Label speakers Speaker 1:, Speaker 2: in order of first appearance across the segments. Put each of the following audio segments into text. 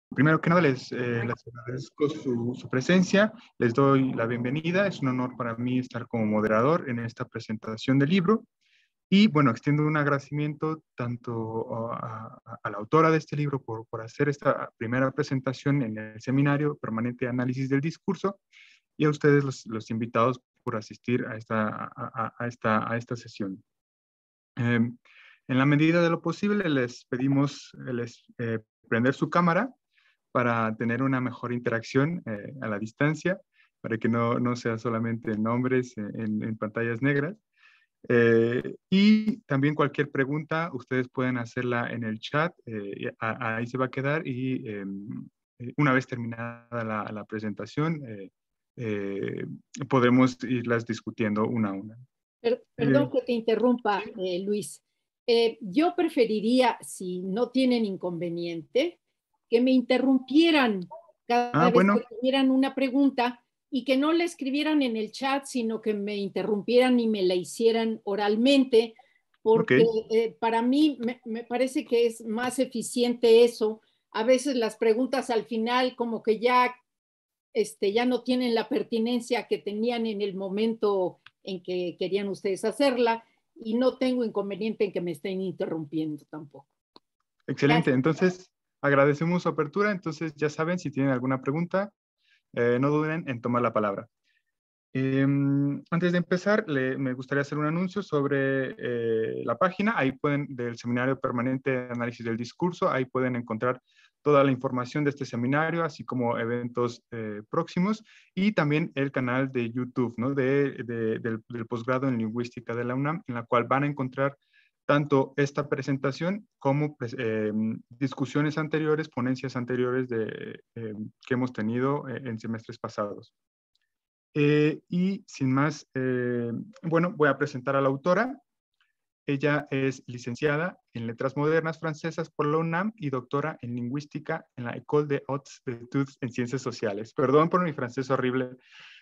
Speaker 1: Primero que nada, les agradezco su presencia, les doy la bienvenida. Es un honor para mí estar como moderador en esta presentación del libro. Y bueno, extiendo un agradecimiento tanto a la autora de este libro por hacer esta primera presentación en el Seminario Permanente de Análisis del Discurso, y a ustedes los invitados por asistir a esta sesión. En la medida de lo posible les pedimos prender su cámara para tener una mejor interacción a la distancia, para que no sea solamente nombres en pantallas negras. Y también cualquier pregunta, ustedes pueden hacerla en el chat, ahí se va a quedar, y una vez terminada la presentación, podremos irlas discutiendo una a una.
Speaker 2: Perdón que te interrumpa, Luis. Yo preferiría, si no tienen inconveniente, que me interrumpieran cada vez que tuvieran una pregunta y que no la escribieran en el chat, sino que me interrumpieran y me la hicieran oralmente, porque para mí me parece que es más eficiente eso. A veces las preguntas al final como que ya no tienen la pertinencia que tenían en el momento en que querían ustedes hacerla, y no tengo inconveniente en que me estén interrumpiendo tampoco.
Speaker 1: Excelente. Gracias. Entonces, agradecemos su apertura. Entonces, ya saben, si tienen alguna pregunta, no duden en tomar la palabra. Antes de empezar, me gustaría hacer un anuncio sobre la página. Ahí del Seminario Permanente de Análisis del Discurso, ahí pueden encontrar toda la información de este seminario, así como eventos próximos, y también el canal de YouTube, ¿no? del posgrado en Lingüística de la UNAM, en la cual van a encontrar tanto esta presentación como discusiones anteriores, ponencias anteriores que hemos tenido en semestres pasados. Y sin más, bueno, voy a presentar a la autora. Ella es licenciada en Letras Modernas Francesas por la UNAM y doctora en Lingüística en la École des Hautes Études en Ciencias Sociales. Perdón por mi francés horrible.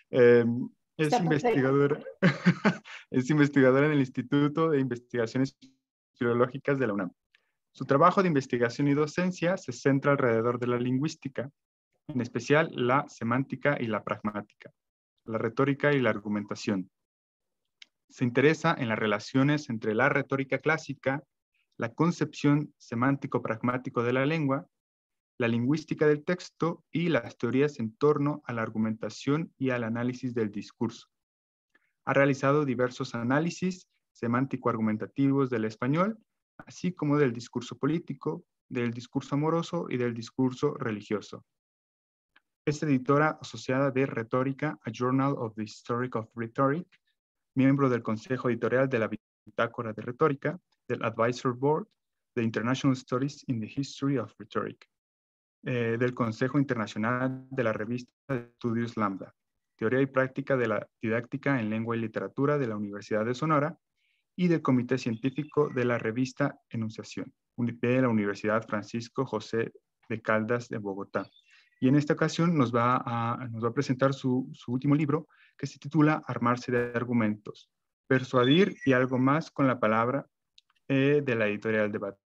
Speaker 1: Es investigadora, es investigadora en el Instituto de Investigaciones Filológicas de la UNAM. Su trabajo de investigación y docencia se centra alrededor de la lingüística, en especial la semántica y la pragmática, la retórica y la argumentación. Se interesa en las relaciones entre la retórica clásica, la concepción semántico-pragmático de la lengua, la lingüística del texto y las teorías en torno a la argumentación y al análisis del discurso. Ha realizado diversos análisis semántico-argumentativos del español, así como del discurso político, del discurso amoroso y del discurso religioso. Es editora asociada de Retórica, a Journal of the History of Rhetoric, miembro del Consejo Editorial de la Bitácora de Retórica, del Advisory Board de International Studies in the History of Rhetoric, del Consejo Internacional de la Revista de Estudios Lambda, Teoría y Práctica de la Didáctica en Lengua y Literatura de la Universidad de Sonora, y del Comité Científico de la Revista Enunciación, de la Universidad Francisco José de Caldas de Bogotá. Y en esta ocasión nos va a presentar su último libro, que se titula Armarse de argumentos, persuadir y algo más con la palabra, de la editorial Debate.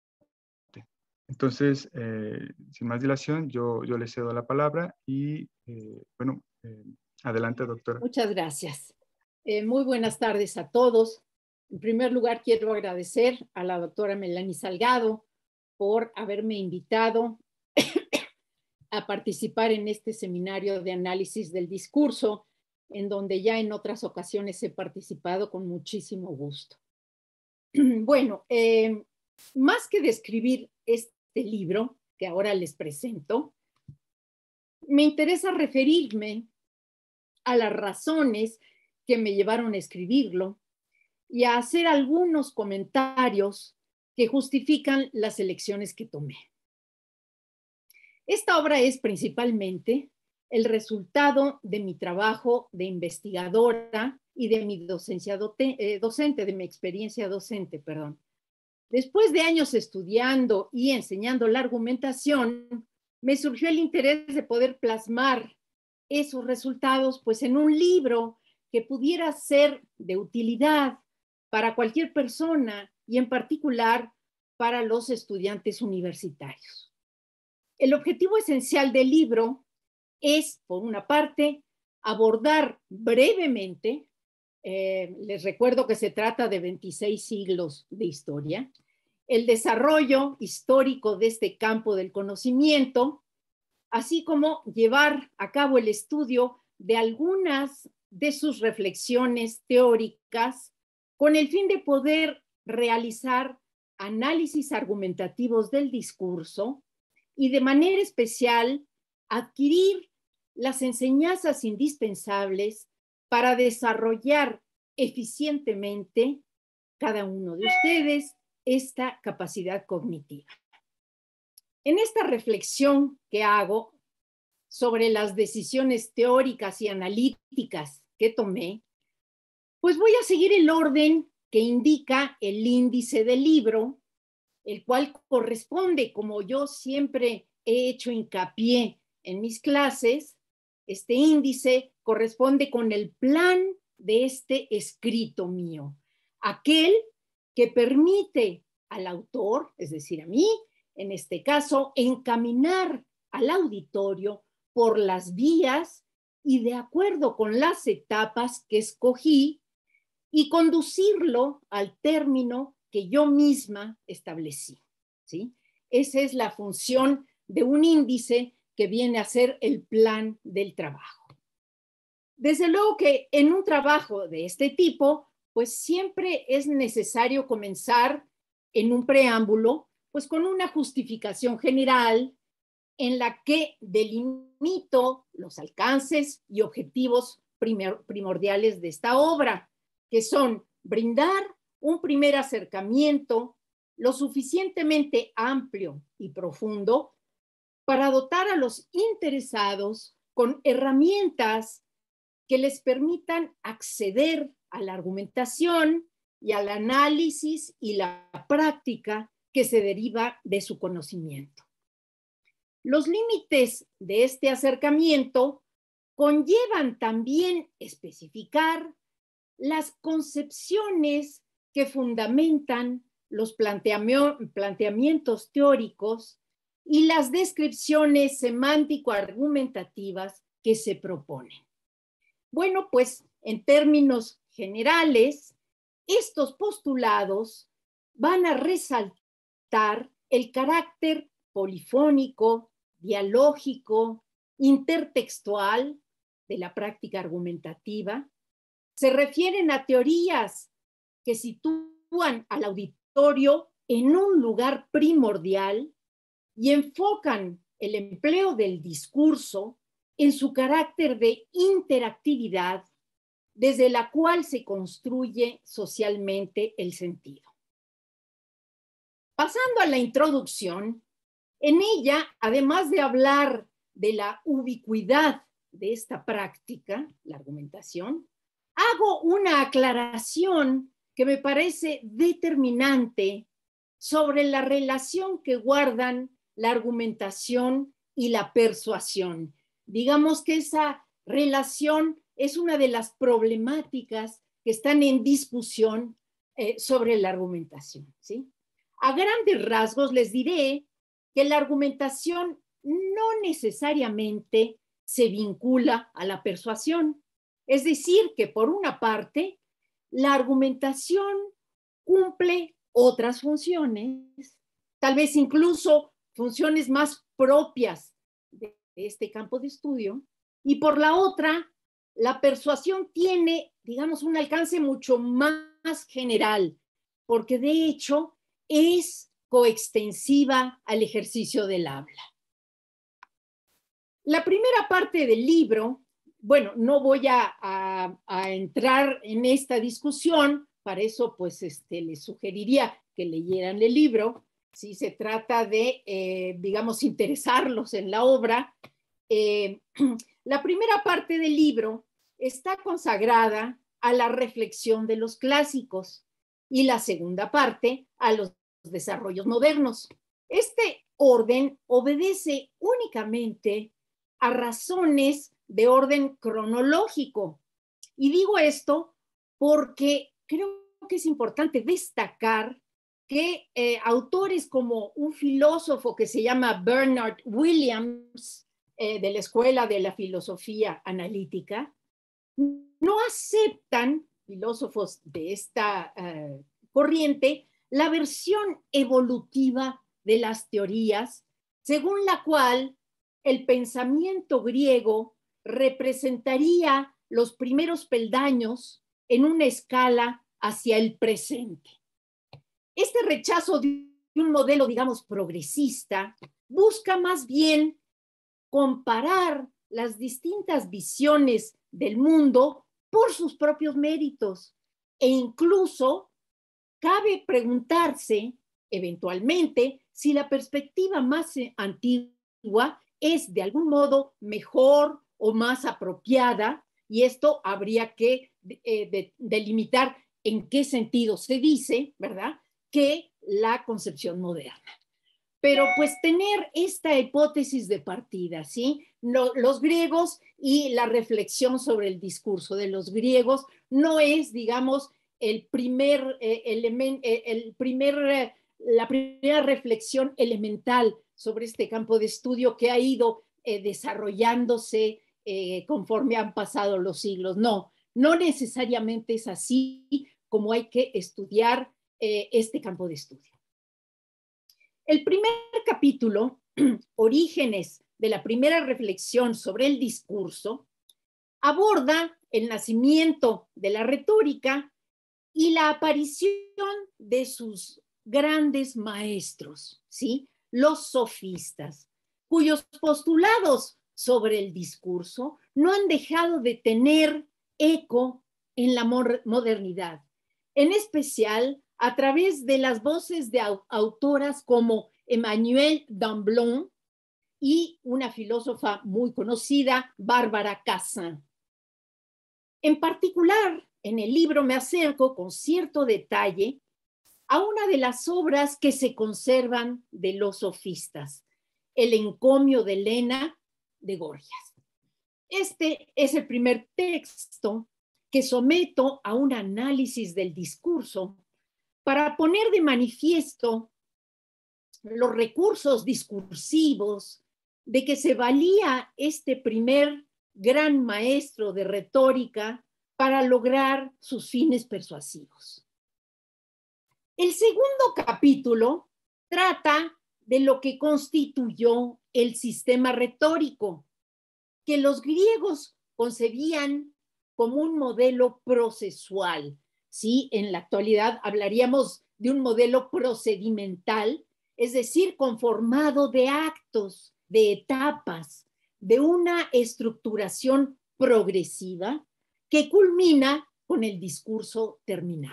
Speaker 1: Entonces, sin más dilación, yo le cedo la palabra y, bueno, adelante, doctora.
Speaker 2: Muchas gracias. Muy buenas tardes a todos. En primer lugar, quiero agradecer a la doctora Melanie Salgado por haberme invitado a participar en este seminario de análisis del discurso, en donde ya en otras ocasiones he participado con muchísimo gusto. Bueno, más que describir este libro que ahora les presento, me interesa referirme a las razones que me llevaron a escribirlo y a hacer algunos comentarios que justifican las elecciones que tomé. Esta obra es principalmente el resultado de mi trabajo de investigadora y de mi de mi experiencia docente, perdón. Después de años estudiando y enseñando la argumentación, me surgió el interés de poder plasmar esos resultados pues en un libro que pudiera ser de utilidad para cualquier persona y en particular para los estudiantes universitarios. El objetivo esencial del libro es, por una parte, abordar brevemente, les recuerdo que se trata de 26 siglos de historia, el desarrollo histórico de este campo del conocimiento, así como llevar a cabo el estudio de algunas de sus reflexiones teóricas con el fin de poder realizar análisis argumentativos del discurso y de manera especial adquirir las enseñanzas indispensables para desarrollar eficientemente cada uno de ustedes esta capacidad cognitiva. En esta reflexión que hago sobre las decisiones teóricas y analíticas que tomé, pues voy a seguir el orden que indica el índice del libro, el cual corresponde, como yo siempre he hecho hincapié en mis clases, este índice corresponde con el plan de este escrito mío, aquel que permite al autor, es decir, a mí, en este caso, encaminar al auditorio por las vías y de acuerdo con las etapas que escogí y conducirlo al término que yo misma establecí, ¿sí? Esa es la función de un índice que viene a ser el plan del trabajo. Desde luego que en un trabajo de este tipo, pues siempre es necesario comenzar en un preámbulo, pues con una justificación general en la que delimito los alcances y objetivos primordiales de esta obra, que son brindar un primer acercamiento lo suficientemente amplio y profundo para dotar a los interesados con herramientas que les permitan acceder a la argumentación y al análisis y la práctica que se deriva de su conocimiento. Los límites de este acercamiento conllevan también especificar las concepciones que fundamentan los planteamientos teóricos y las descripciones semántico-argumentativas que se proponen. Bueno, pues en términos generales, estos postulados van a resaltar el carácter polifónico, dialógico, intertextual de la práctica argumentativa. Se refieren a teorías que sitúan al auditorio en un lugar primordial y enfocan el empleo del discurso en su carácter de interactividad desde la cual se construye socialmente el sentido. Pasando a la introducción, en ella, además de hablar de la ubicuidad de esta práctica, la argumentación, hago una aclaración que me parece determinante sobre la relación que guardan la argumentación y la persuasión. Digamos que esa relación es una de las problemáticas que están en discusión sobre la argumentación, ¿sí? A grandes rasgos les diré que la argumentación no necesariamente se vincula a la persuasión. Es decir, que por una parte, la argumentación cumple otras funciones, tal vez incluso funciones más propias de este campo de estudio, y por la otra, la persuasión tiene, digamos, un alcance mucho más general, porque de hecho es coextensiva al ejercicio del habla. La primera parte del libro, bueno, no voy a entrar en esta discusión, para eso pues les sugeriría que leyeran el libro, si se trata de, digamos, interesarlos en la obra. La primera parte del libro está consagrada a la reflexión de los clásicos y la segunda parte a los desarrollos modernos. Este orden obedece únicamente a razones de orden cronológico. Y digo esto porque creo que es importante destacar que autores como un filósofo que se llama Bernard Williams, de la Escuela de la Filosofía Analítica, no aceptan, filósofos de esta corriente, la versión evolutiva de las teorías, según la cual el pensamiento griego representaría los primeros peldaños en una escala hacia el presente. Este rechazo de un modelo, digamos, progresista, busca más bien comparar las distintas visiones del mundo por sus propios méritos, e incluso cabe preguntarse eventualmente si la perspectiva más antigua es de algún modo mejor o más apropiada, y esto habría que delimitar en qué sentido se dice, ¿verdad?, que la concepción moderna. Pero pues tener esta hipótesis de partida, ¿sí? Los griegos y la reflexión sobre el discurso de los griegos no es, digamos, la primera reflexión elemental sobre este campo de estudio que ha ido desarrollándose conforme han pasado los siglos. No, no necesariamente es así como hay que estudiar este campo de estudio. El primer capítulo, Orígenes de la primera reflexión sobre el discurso, aborda el nacimiento de la retórica y la aparición de sus grandes maestros, ¿sí?, los sofistas, cuyos postulados sobre el discurso no han dejado de tener eco en la modernidad, en especial a través de las voces de autoras como Emmanuelle Damblon y una filósofa muy conocida, Bárbara Cassin. En particular, en el libro me acerco con cierto detalle a una de las obras que se conservan de los sofistas, El encomio de Helena de Gorgias. Este es el primer texto que someto a un análisis del discurso para poner de manifiesto los recursos discursivos de que se valía este primer gran maestro de retórica para lograr sus fines persuasivos. El segundo capítulo trata de lo que constituyó el sistema retórico, que los griegos concebían como un modelo procesual. ¿Sí? En la actualidad hablaríamos de un modelo procedimental, es decir, conformado de actos, de etapas, de una estructuración progresiva que culmina con el discurso terminado.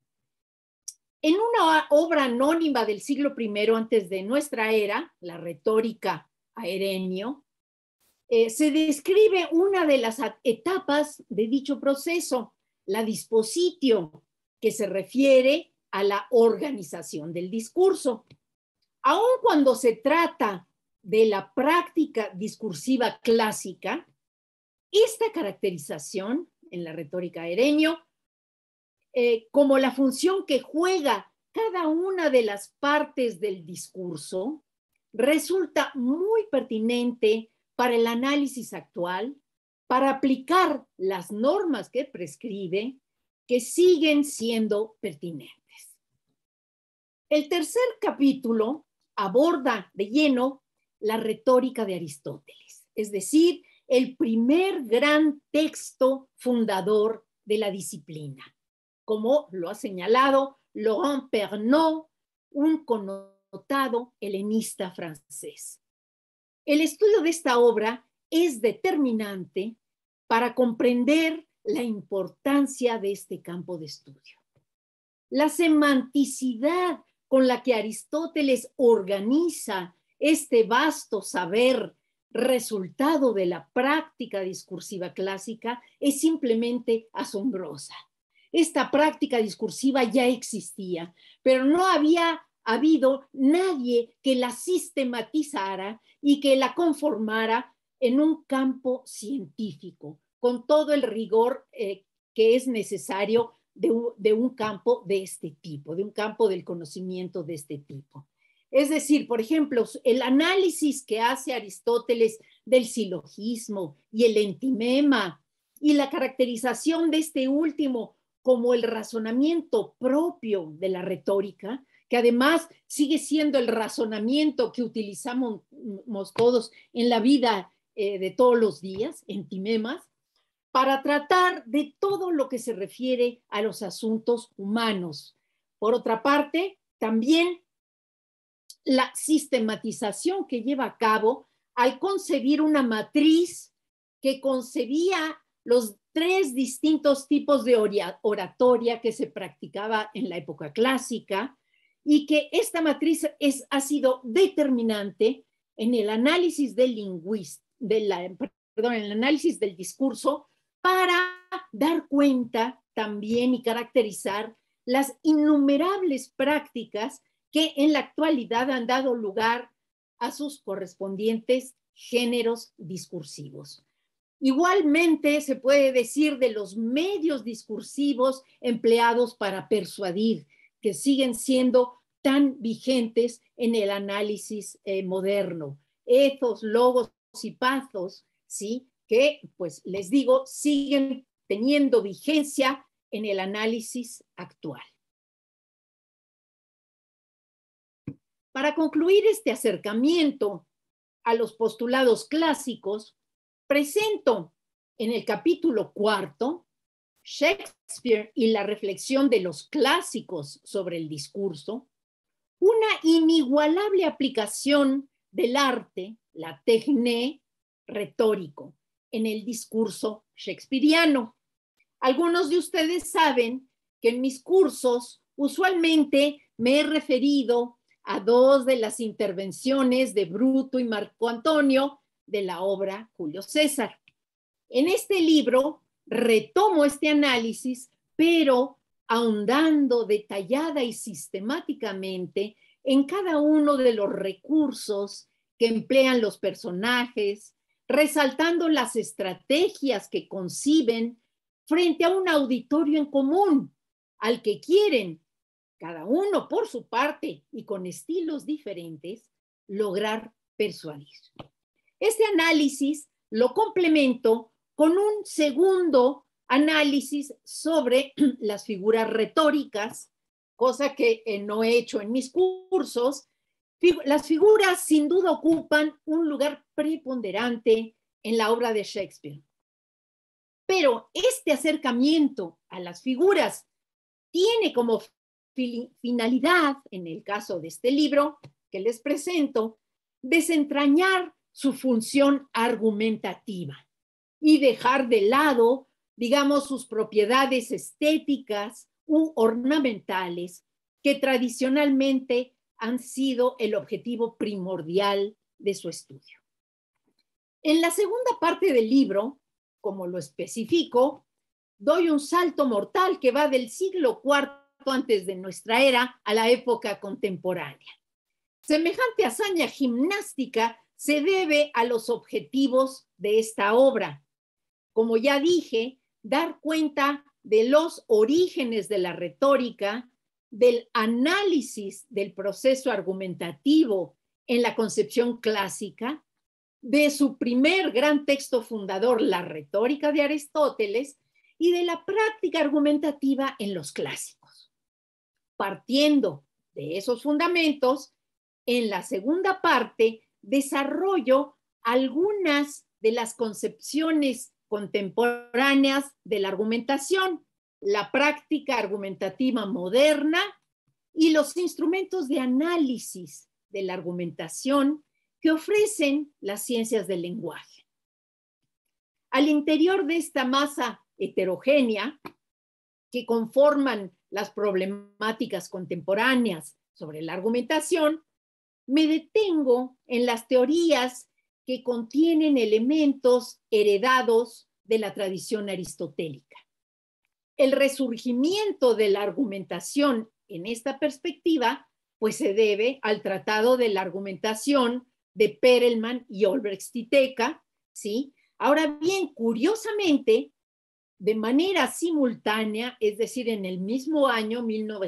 Speaker 2: En una obra anónima del siglo I antes de nuestra era, la retórica a Herenio, se describe una de las etapas de dicho proceso, la dispositio, que se refiere a la organización del discurso. Aun cuando se trata de la práctica discursiva clásica, esta caracterización en la retórica a Herenio, como la función que juega cada una de las partes del discurso, resulta muy pertinente para el análisis actual, para aplicar las normas que prescribe, que siguen siendo pertinentes. El tercer capítulo aborda de lleno la retórica de Aristóteles, es decir, el primer gran texto fundador de la disciplina, como lo ha señalado Laurent Pernon, un connotado helenista francés. El estudio de esta obra es determinante para comprender la importancia de este campo de estudio. La semanticidad con la que Aristóteles organiza este vasto saber resultado de la práctica discursiva clásica es simplemente asombrosa. Esta práctica discursiva ya existía, pero no había habido nadie que la sistematizara y que la conformara en un campo científico, con todo el rigor que es necesario de un campo de este tipo, de un campo del conocimiento de este tipo. Es decir, por ejemplo, el análisis que hace Aristóteles del silogismo y el entimema y la caracterización de este último como el razonamiento propio de la retórica, que además sigue siendo el razonamiento que utilizamos todos en la vida de todos los días, entimemas, para tratar de todo lo que se refiere a los asuntos humanos. Por otra parte, también la sistematización que lleva a cabo al concebir una matriz que concebía los 3 distintos tipos de oratoria que se practicaba en la época clásica y que esta matriz ha sido determinante en el análisis el análisis del discurso para dar cuenta también y caracterizar las innumerables prácticas que en la actualidad han dado lugar a sus correspondientes géneros discursivos. Igualmente se puede decir de los medios discursivos empleados para persuadir, que siguen siendo tan vigentes en el análisis moderno. Ethos, logos y pathos, ¿sí? Que, pues les digo, siguen teniendo vigencia en el análisis actual. Para concluir este acercamiento a los postulados clásicos, presento en el capítulo 4, Shakespeare y la reflexión de los clásicos sobre el discurso, una inigualable aplicación del arte, la techné, retórico, en el discurso shakespeariano. Algunos de ustedes saben que en mis cursos usualmente me he referido a 2 de las intervenciones de Bruto y Marco Antonio de la obra Julio César. En este libro retomo este análisis, pero ahondando detallada y sistemáticamente en cada uno de los recursos que emplean los personajes, resaltando las estrategias que conciben frente a un auditorio en común, al que quieren, cada uno por su parte y con estilos diferentes, lograr persuadir. Este análisis lo complemento con un segundo análisis sobre las figuras retóricas, cosa que no he hecho en mis cursos. Las figuras sin duda ocupan un lugar preponderante en la obra de Shakespeare. Pero este acercamiento a las figuras tiene como finalidad, en el caso de este libro que les presento, desentrañar su función argumentativa y dejar de lado, digamos, sus propiedades estéticas u ornamentales que tradicionalmente han sido el objetivo primordial de su estudio. En la segunda parte del libro, como lo especifico, doy un salto mortal que va del siglo IV antes de nuestra era a la época contemporánea. Semejante hazaña gimnástica se debe a los objetivos de esta obra. Como ya dije, dar cuenta de los orígenes de la retórica, del análisis del proceso argumentativo en la concepción clásica, de su primer gran texto fundador, La retórica de Aristóteles, y de la práctica argumentativa en los clásicos. Partiendo de esos fundamentos, en la segunda parte desarrollo algunas de las concepciones contemporáneas de la argumentación, la práctica argumentativa moderna y los instrumentos de análisis de la argumentación que ofrecen las ciencias del lenguaje. Al interior de esta masa heterogénea que conforman las problemáticas contemporáneas sobre la argumentación, me detengo en las teorías que contienen elementos heredados de la tradición aristotélica. El resurgimiento de la argumentación en esta perspectiva, pues se debe al Tratado de la Argumentación de Perelman y Olbrecht-Stiteca, ¿sí? Ahora bien, curiosamente, de manera simultánea, es decir, en el mismo año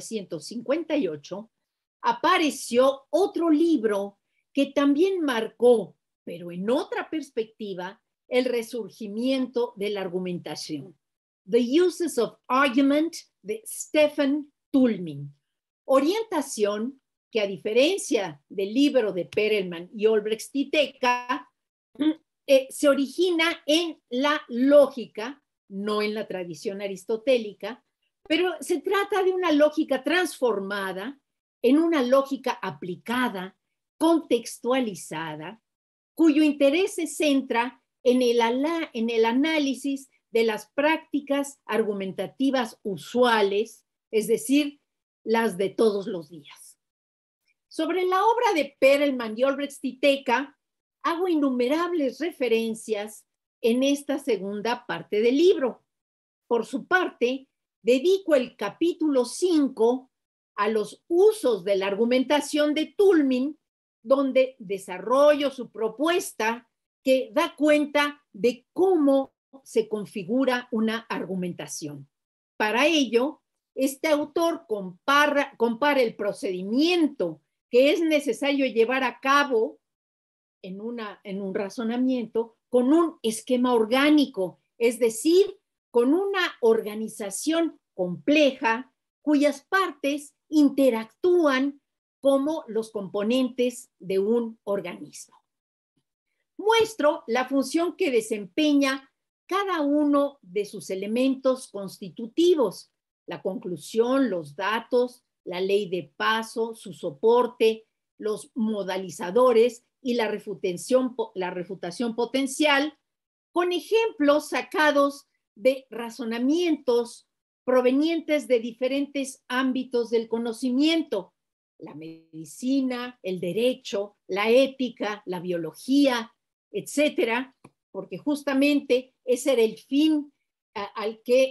Speaker 2: 1958, apareció otro libro que también marcó, pero en otra perspectiva, el resurgimiento de la argumentación. The Uses of Argument, de Stephen Toulmin. Orientación que, a diferencia del libro de Perelman y Olbrecht-Titeca, se origina en la lógica, no en la tradición aristotélica, pero se trata de una lógica transformada en una lógica aplicada, contextualizada, cuyo interés se centra en el análisis de las prácticas argumentativas usuales, es decir, las de todos los días. Sobre la obra de Perelman y Olbrecht-Titeca, hago innumerables referencias en esta segunda parte del libro. Por su parte, dedico el capítulo 5 a los usos de la argumentación de Toulmin, donde desarrollo su propuesta que da cuenta de cómo se configura una argumentación. Para ello, este autor compara el procedimiento que es necesario llevar a cabo en un razonamiento con un esquema orgánico, es decir, con una organización compleja cuyas partes interactúan como los componentes de un organismo. Muestro la función que desempeña cada uno de sus elementos constitutivos: la conclusión, los datos, la ley de paso, su soporte, los modalizadores y la refutación potencial, con ejemplos sacados de razonamientos provenientes de diferentes ámbitos del conocimiento: la medicina, el derecho, la ética, la biología, etcétera, porque justamente ese era el fin al que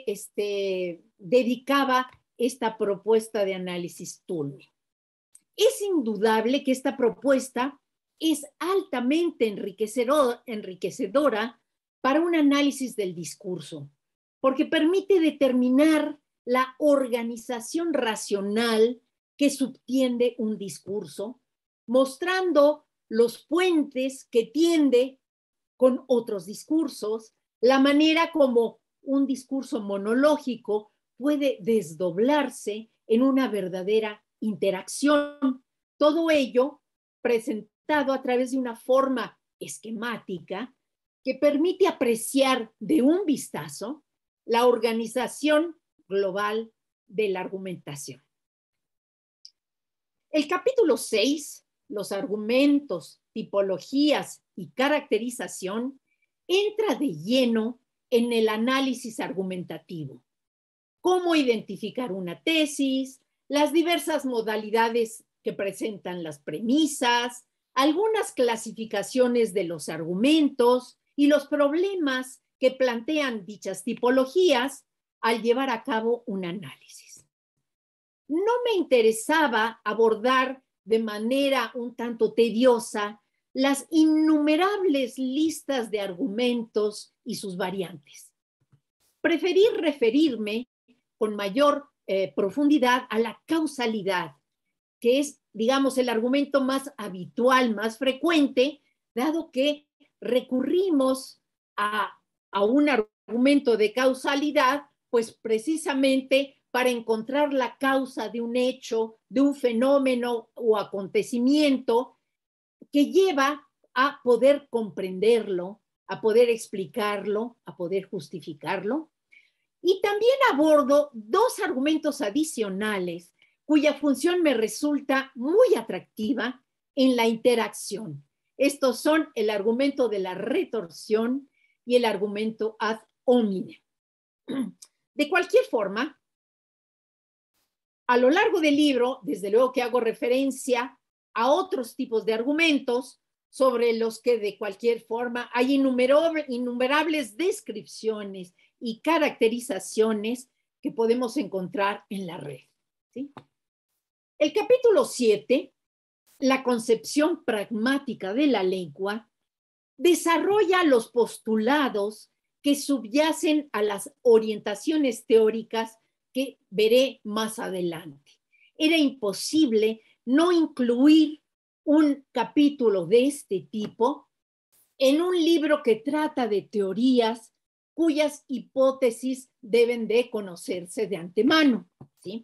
Speaker 2: dedicaba esta propuesta de análisis Toulmin. Es indudable que esta propuesta es altamente enriquecedora para un análisis del discurso, porque permite determinar la organización racional que subtiende un discurso, mostrando los puentes que tiende con otros discursos, la manera como un discurso monológico puede desdoblarse en una verdadera interacción. Todo ello presentado a través de una forma esquemática que permite apreciar de un vistazo la organización global de la argumentación. El capítulo 6, los argumentos, tipologías y caracterización, entra de lleno en el análisis argumentativo. Cómo identificar una tesis, las diversas modalidades que presentan las premisas, algunas clasificaciones de los argumentos y los problemas que plantean dichas tipologías al llevar a cabo un análisis. No me interesaba abordar de manera un tanto tediosa las innumerables listas de argumentos y sus variantes. Preferí referirme con mayor profundidad a la causalidad, que es, digamos, el argumento más habitual, más frecuente, dado que recurrimos a un argumento de causalidad, pues precisamente para encontrar la causa de un hecho, de un fenómeno o acontecimiento que lleva a poder comprenderlo, a poder explicarlo, a poder justificarlo. Y también abordo dos argumentos adicionales cuya función me resulta muy atractiva en la interacción. Estos son el argumento de la retorsión y el argumento ad hominem. De cualquier forma, a lo largo del libro, desde luego que hago referencia a otros tipos de argumentos sobre los que de cualquier forma hay innumerables descripciones y caracterizaciones que podemos encontrar en la red, ¿sí? El capítulo 7, la concepción pragmática de la lengua, desarrolla los postulados que subyacen a las orientaciones teóricas que veré más adelante. Era imposible no incluir un capítulo de este tipo en un libro que trata de teorías cuyas hipótesis deben de conocerse de antemano, ¿sí?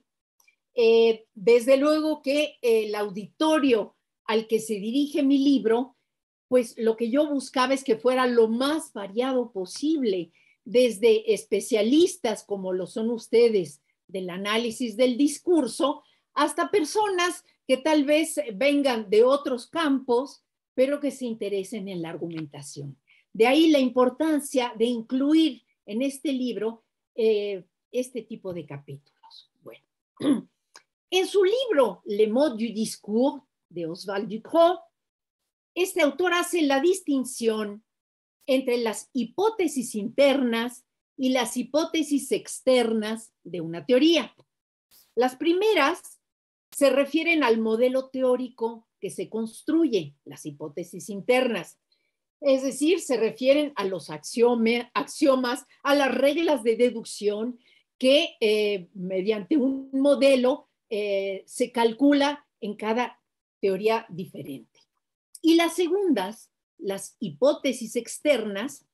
Speaker 2: Desde luego que el auditorio al que se dirige mi libro, pues lo que yo buscaba es que fuera lo más variado posible, desde especialistas como lo son ustedes del análisis del discurso, hasta personas que tal vez vengan de otros campos, pero que se interesen en la argumentación. De ahí la importancia de incluir en este libro este tipo de capítulos. Bueno, en su libro Le mode du discours de Oswald Ducrot, este autor hace la distinción entre las hipótesis internas y las hipótesis externas de una teoría. Las primeras se refieren al modelo teórico que se construye, las hipótesis internas. Es decir, se refieren a los axiomas, a las reglas de deducción que mediante un modelo se calcula en cada teoría diferente. Y las segundas, las hipótesis externas,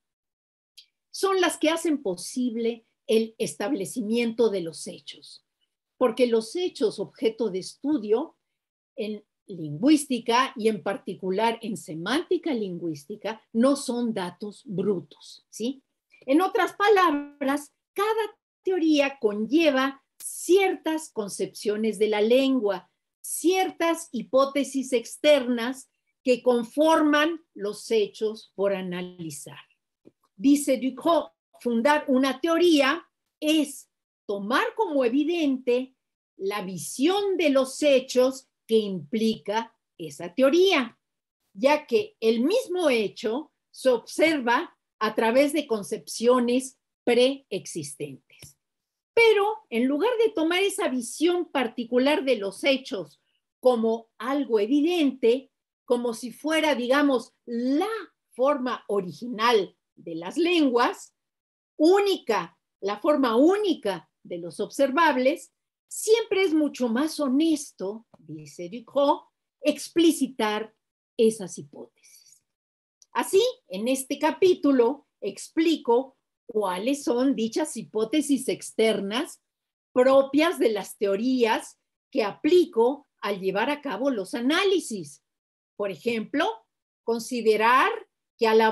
Speaker 2: son las que hacen posible el establecimiento de los hechos, porque los hechos objeto de estudio en lingüística y en particular en semántica lingüística no son datos brutos, ¿sí? En otras palabras, cada teoría conlleva ciertas concepciones de la lengua, ciertas hipótesis externas que conforman los hechos por analizar. Dice Ducrot, fundar una teoría es tomar como evidente la visión de los hechos que implica esa teoría, ya que el mismo hecho se observa a través de concepciones preexistentes. Pero en lugar de tomar esa visión particular de los hechos como algo evidente, como si fuera, digamos, la forma original de las lenguas, única, la forma única de los observables, siempre es mucho más honesto, dice Ducrot, explicitar esas hipótesis. Así, en este capítulo explico cuáles son dichas hipótesis externas propias de las teorías que aplico al llevar a cabo los análisis. Por ejemplo, considerar que al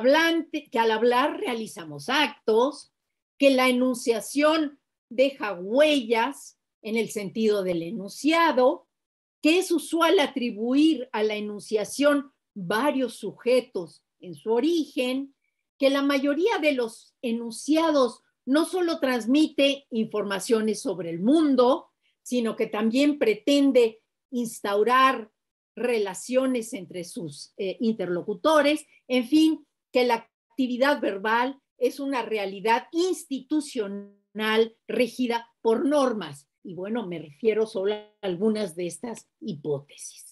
Speaker 2: hablar realizamos actos, que la enunciación deja huellas en el sentido del enunciado, que es usual atribuir a la enunciación varios sujetos en su origen, que la mayoría de los enunciados no solo transmite informaciones sobre el mundo, sino que también pretende instaurar relaciones entre sus interlocutores, en fin, que la actividad verbal es una realidad institucional regida por normas. Y bueno, me refiero solo a algunas de estas hipótesis.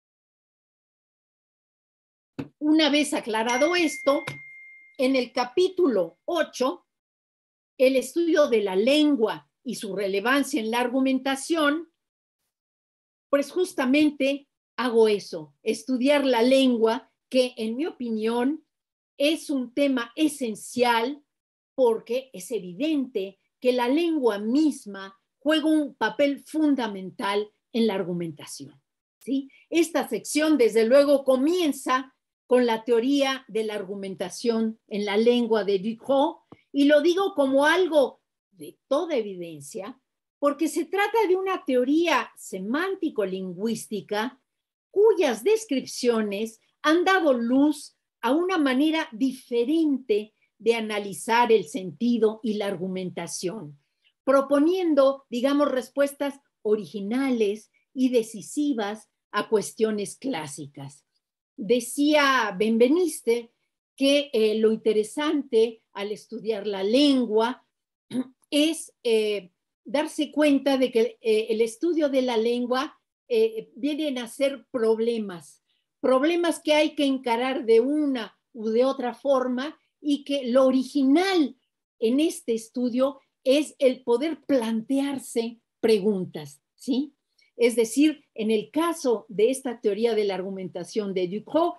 Speaker 2: Una vez aclarado esto, en el capítulo 8, el estudio de la lengua y su relevancia en la argumentación, pues justamente hago eso, estudiar la lengua, que en mi opinión es un tema esencial porque es evidente que la lengua misma juega un papel fundamental en la argumentación, ¿sí? Esta sección, desde luego, comienza con la teoría de la argumentación en la lengua de Ducrot, y lo digo como algo de toda evidencia, porque se trata de una teoría semántico-lingüística cuyas descripciones han dado luz a una manera diferente de analizar el sentido y la argumentación, proponiendo, digamos, respuestas originales y decisivas a cuestiones clásicas. Decía Benveniste que lo interesante al estudiar la lengua es darse cuenta de que el estudio de la lengua vienen a ser problemas que hay que encarar de una u de otra forma, y que lo original, en este estudio es el poder plantearse preguntas, ¿sí? Es decir, en el caso de esta teoría de la argumentación de Ducrot,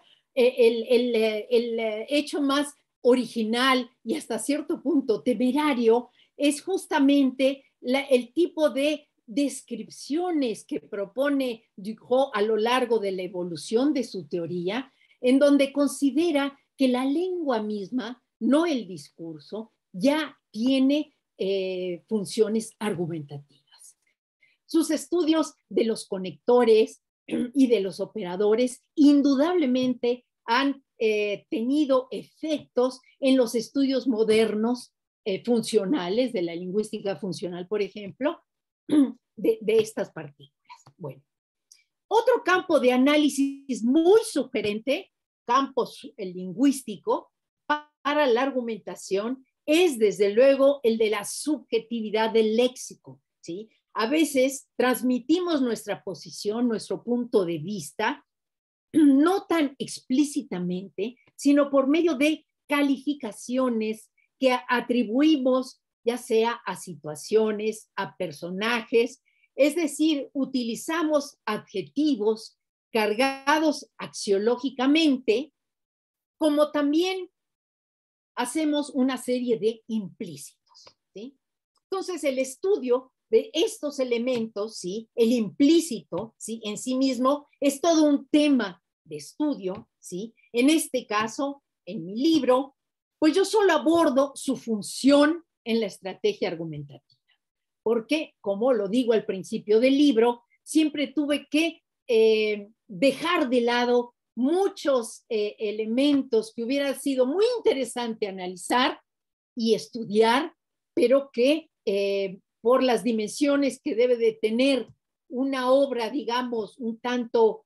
Speaker 2: el hecho más original y hasta cierto punto temerario es justamente el tipo de descripciones que propone Ducrot a lo largo de la evolución de su teoría, en donde considera que la lengua misma, no el discurso, ya tiene funciones argumentativas. Sus estudios de los conectores y de los operadores indudablemente han tenido efectos en los estudios modernos funcionales, de la lingüística funcional, por ejemplo, de estas partículas. Bueno, otro campo de análisis muy sugerente, campo lingüístico, para la argumentación, es desde luego el de la subjetividad del léxico, ¿sí? A veces transmitimos nuestra posición, nuestro punto de vista, no tan explícitamente, sino por medio de calificaciones que atribuimos ya sea a situaciones, a personajes, es decir, utilizamos adjetivos cargados axiológicamente, como también hacemos una serie de implícitos, ¿sí? Entonces, el estudio de estos elementos, ¿sí? El implícito, ¿sí? En sí mismo es todo un tema de estudio, ¿sí? En este caso, en mi libro, pues yo solo abordo su función en la estrategia argumentativa, porque, como lo digo al principio del libro, siempre tuve que dejar de lado muchos elementos que hubiera sido muy interesante analizar y estudiar, pero que por las dimensiones que debe de tener una obra, digamos, un tanto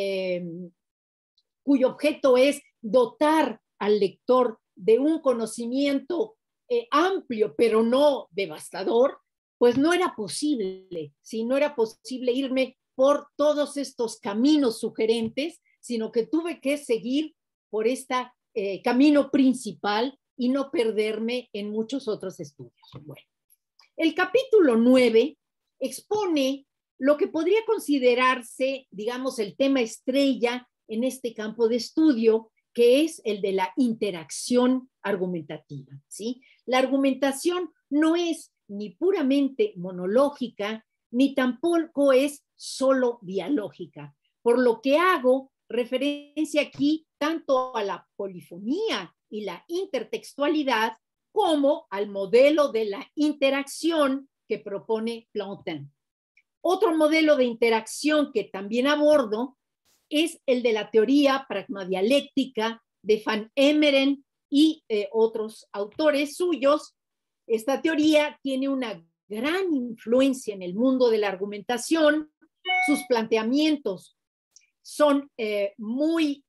Speaker 2: cuyo objeto es dotar al lector de un conocimiento amplio, pero no devastador, pues no era posible, ¿sí? No era posible irme por todos estos caminos sugerentes, sino que tuve que seguir por este camino principal y no perderme en muchos otros estudios. Bueno, el capítulo 9 expone lo que podría considerarse, digamos, el tema estrella en este campo de estudio, que es el de la interacción argumentativa, ¿sí? La argumentación no es ni puramente monológica, ni tampoco es solo dialógica, por lo que hago referencia aquí tanto a la polifonía y la intertextualidad como al modelo de la interacción que propone Plantin. Otro modelo de interacción que también abordo es el de la teoría pragmadialéctica de Van Emeren y otros autores suyos. Esta teoría tiene una gran influencia en el mundo de la argumentación. Sus planteamientos son muy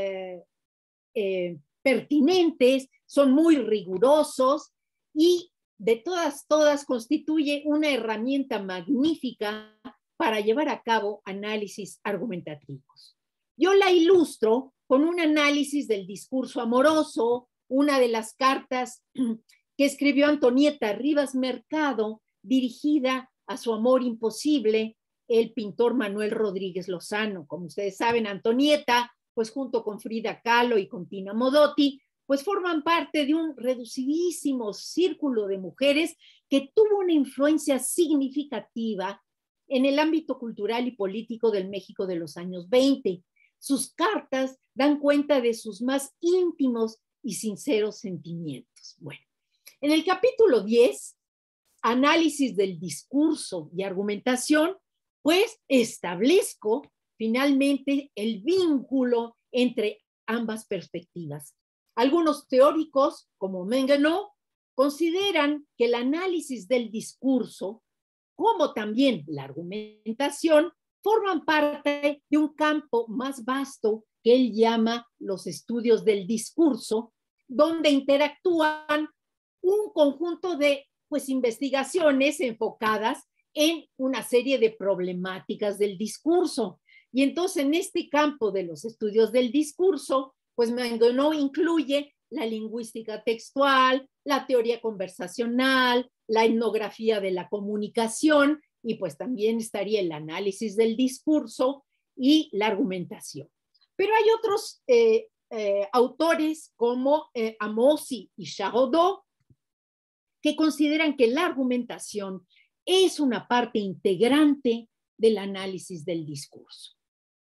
Speaker 2: pertinentes, son muy rigurosos y de todas constituye una herramienta magnífica para llevar a cabo análisis argumentativos. Yo la ilustro con un análisis del discurso amoroso, una de las cartas que escribió Antonieta Rivas Mercado, dirigida a su amor imposible, el pintor Manuel Rodríguez Lozano. Como ustedes saben, Antonieta, pues junto con Frida Kahlo y con Tina Modotti, pues forman parte de un reducidísimo círculo de mujeres que tuvo una influencia significativa en el ámbito cultural y político del México de los años 20. Sus cartas dan cuenta de sus más íntimos y sinceros sentimientos. Bueno, en el capítulo 10, análisis del discurso y argumentación, pues establezco finalmente el vínculo entre ambas perspectivas. Algunos teóricos, como Mengenau, consideran que el análisis del discurso, como también la argumentación, forman parte de un campo más vasto que él llama los estudios del discurso, donde interactúan un conjunto de investigaciones enfocadas en una serie de problemáticas del discurso. Y entonces en este campo de los estudios del discurso, pues Mengenau incluye la lingüística textual, la teoría conversacional, la etnografía de la comunicación, y pues también estaría el análisis del discurso y la argumentación. Pero hay otros autores como Amosi y Charodot que consideran que la argumentación es una parte integrante del análisis del discurso.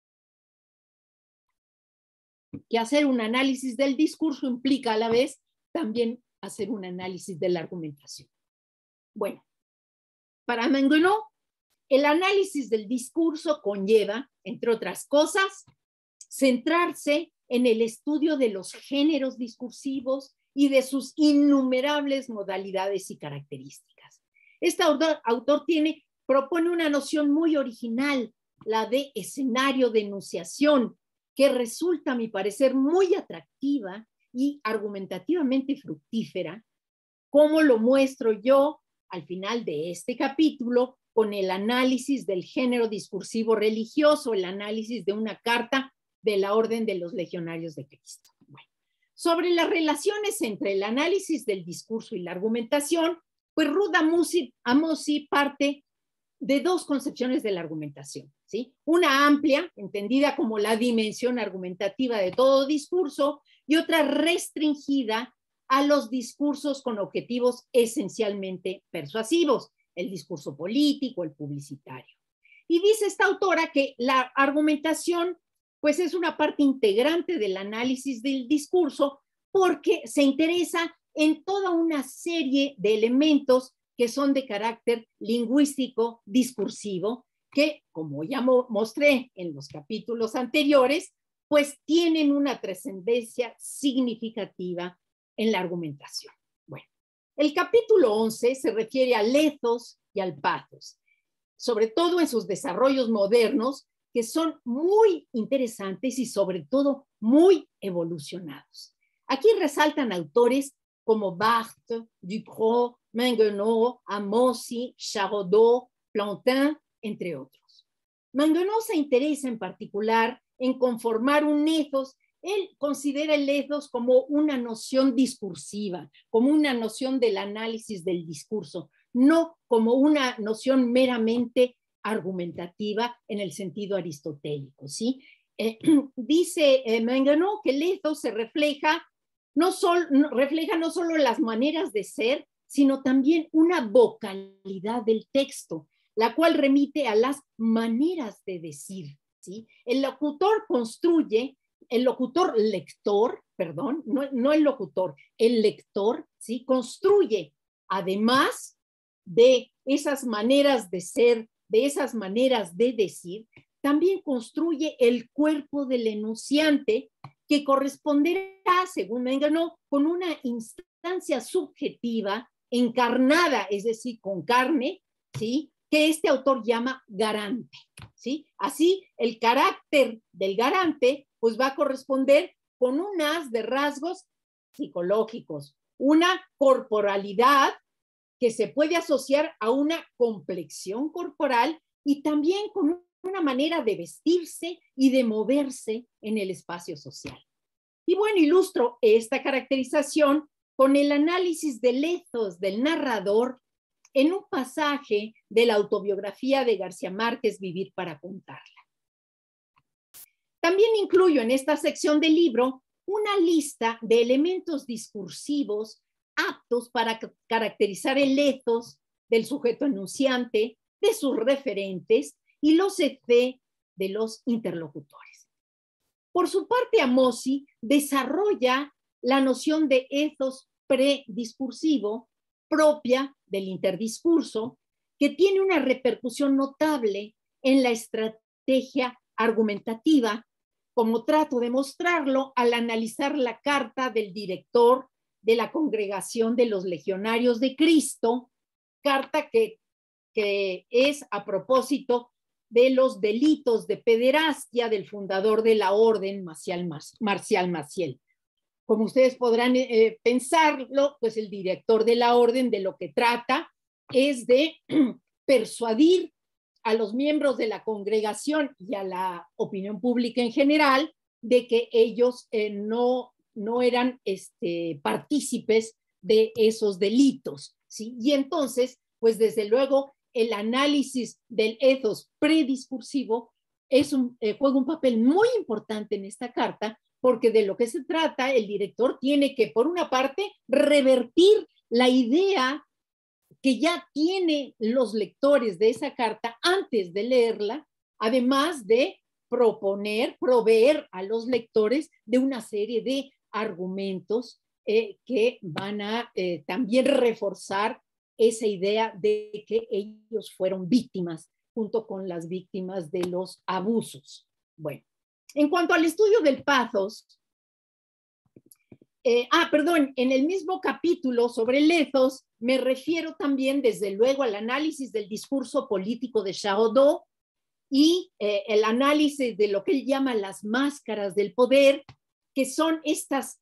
Speaker 2: Que hacer un análisis del discurso implica a la vez también hacer un análisis de la argumentación. Bueno, para Menguenot, el análisis del discurso conlleva, entre otras cosas, centrarse en el estudio de los géneros discursivos y de sus innumerables modalidades y características. Este autor propone una noción muy original, la de escenario de enunciación, que resulta, a mi parecer, muy atractiva y argumentativamente fructífera, como lo muestro yo al final de este capítulo con el análisis del género discursivo religioso, el análisis de una carta de la Orden de los Legionarios de Cristo. Bueno, sobre las relaciones entre el análisis del discurso y la argumentación, pues Ruth Amosi parte de dos concepciones de la argumentación, ¿sí? Una amplia, entendida como la dimensión argumentativa de todo discurso, y otra restringida a los discursos con objetivos esencialmente persuasivos, el discurso político, el publicitario. Y dice esta autora que la argumentación pues es una parte integrante del análisis del discurso porque se interesa en toda una serie de elementos que son de carácter lingüístico, discursivo, que, como ya mostré en los capítulos anteriores, pues tienen una trascendencia significativa en la argumentación. Bueno, el capítulo 11 se refiere al ethos y al pathos, sobre todo en sus desarrollos modernos, que son muy interesantes y sobre todo muy evolucionados. Aquí resaltan autores como Barthes, Ducrot, Menguenot, Amosi, Charodot, Plantin, entre otros. Menguenot se interesa en particular en conformar un ethos. Él considera el ethos como una noción discursiva, como una noción del análisis del discurso, no como una noción meramente argumentativa en el sentido aristotélico, ¿sí? Dice Menguenot que el ethos se refleja no solo las maneras de ser, sino también una vocalidad del texto, la cual remite a las maneras de decir, ¿sí? El locutor lector, perdón, no el locutor, el lector, ¿sí? Construye, además de esas maneras de ser, de esas maneras de decir, también construye el cuerpo del enunciante, que corresponderá, según Menguenot, con una instancia subjetiva encarnada, es decir, con carne, ¿sí? Que este autor llama garante, ¿sí? Así, el carácter del garante pues va a corresponder con un haz de rasgos psicológicos, una corporalidad que se puede asociar a una complexión corporal y también con una manera de vestirse y de moverse en el espacio social. Y bueno, ilustro esta caracterización con el análisis del ethos del narrador en un pasaje de la autobiografía de García Márquez, Vivir para contarla. También incluyo en esta sección del libro una lista de elementos discursivos aptos para caracterizar el ethos del sujeto enunciante, de sus referentes y los effets de los interlocutores. Por su parte, Amosi desarrolla la noción de ethos prediscursivo propia del interdiscurso, que tiene una repercusión notable en la estrategia argumentativa, como trato de mostrarlo al analizar la carta del director de la Congregación de los Legionarios de Cristo, carta que es a propósito de los delitos de pederastia del fundador de la orden, Marcial Maciel. Como ustedes podrán pensarlo, pues el director de la orden de lo que trata es de persuadir a los miembros de la congregación y a la opinión pública en general de que ellos no no eran partícipes de esos delitos, ¿sí? Y entonces, pues desde luego, el análisis del ethos prediscursivo juega un papel muy importante en esta carta, porque de lo que se trata, el director tiene que, por una parte, revertir la idea que ya tienen los lectores de esa carta antes de leerla, además de proveer a los lectores de una serie de argumentos que van a también reforzar esa idea de que ellos fueron víctimas junto con las víctimas de los abusos. Bueno, en cuanto al estudio del pathos, en el mismo capítulo sobre el ethos me refiero también desde luego al análisis del discurso político de Xiaodo y el análisis de lo que él llama las máscaras del poder, que son estos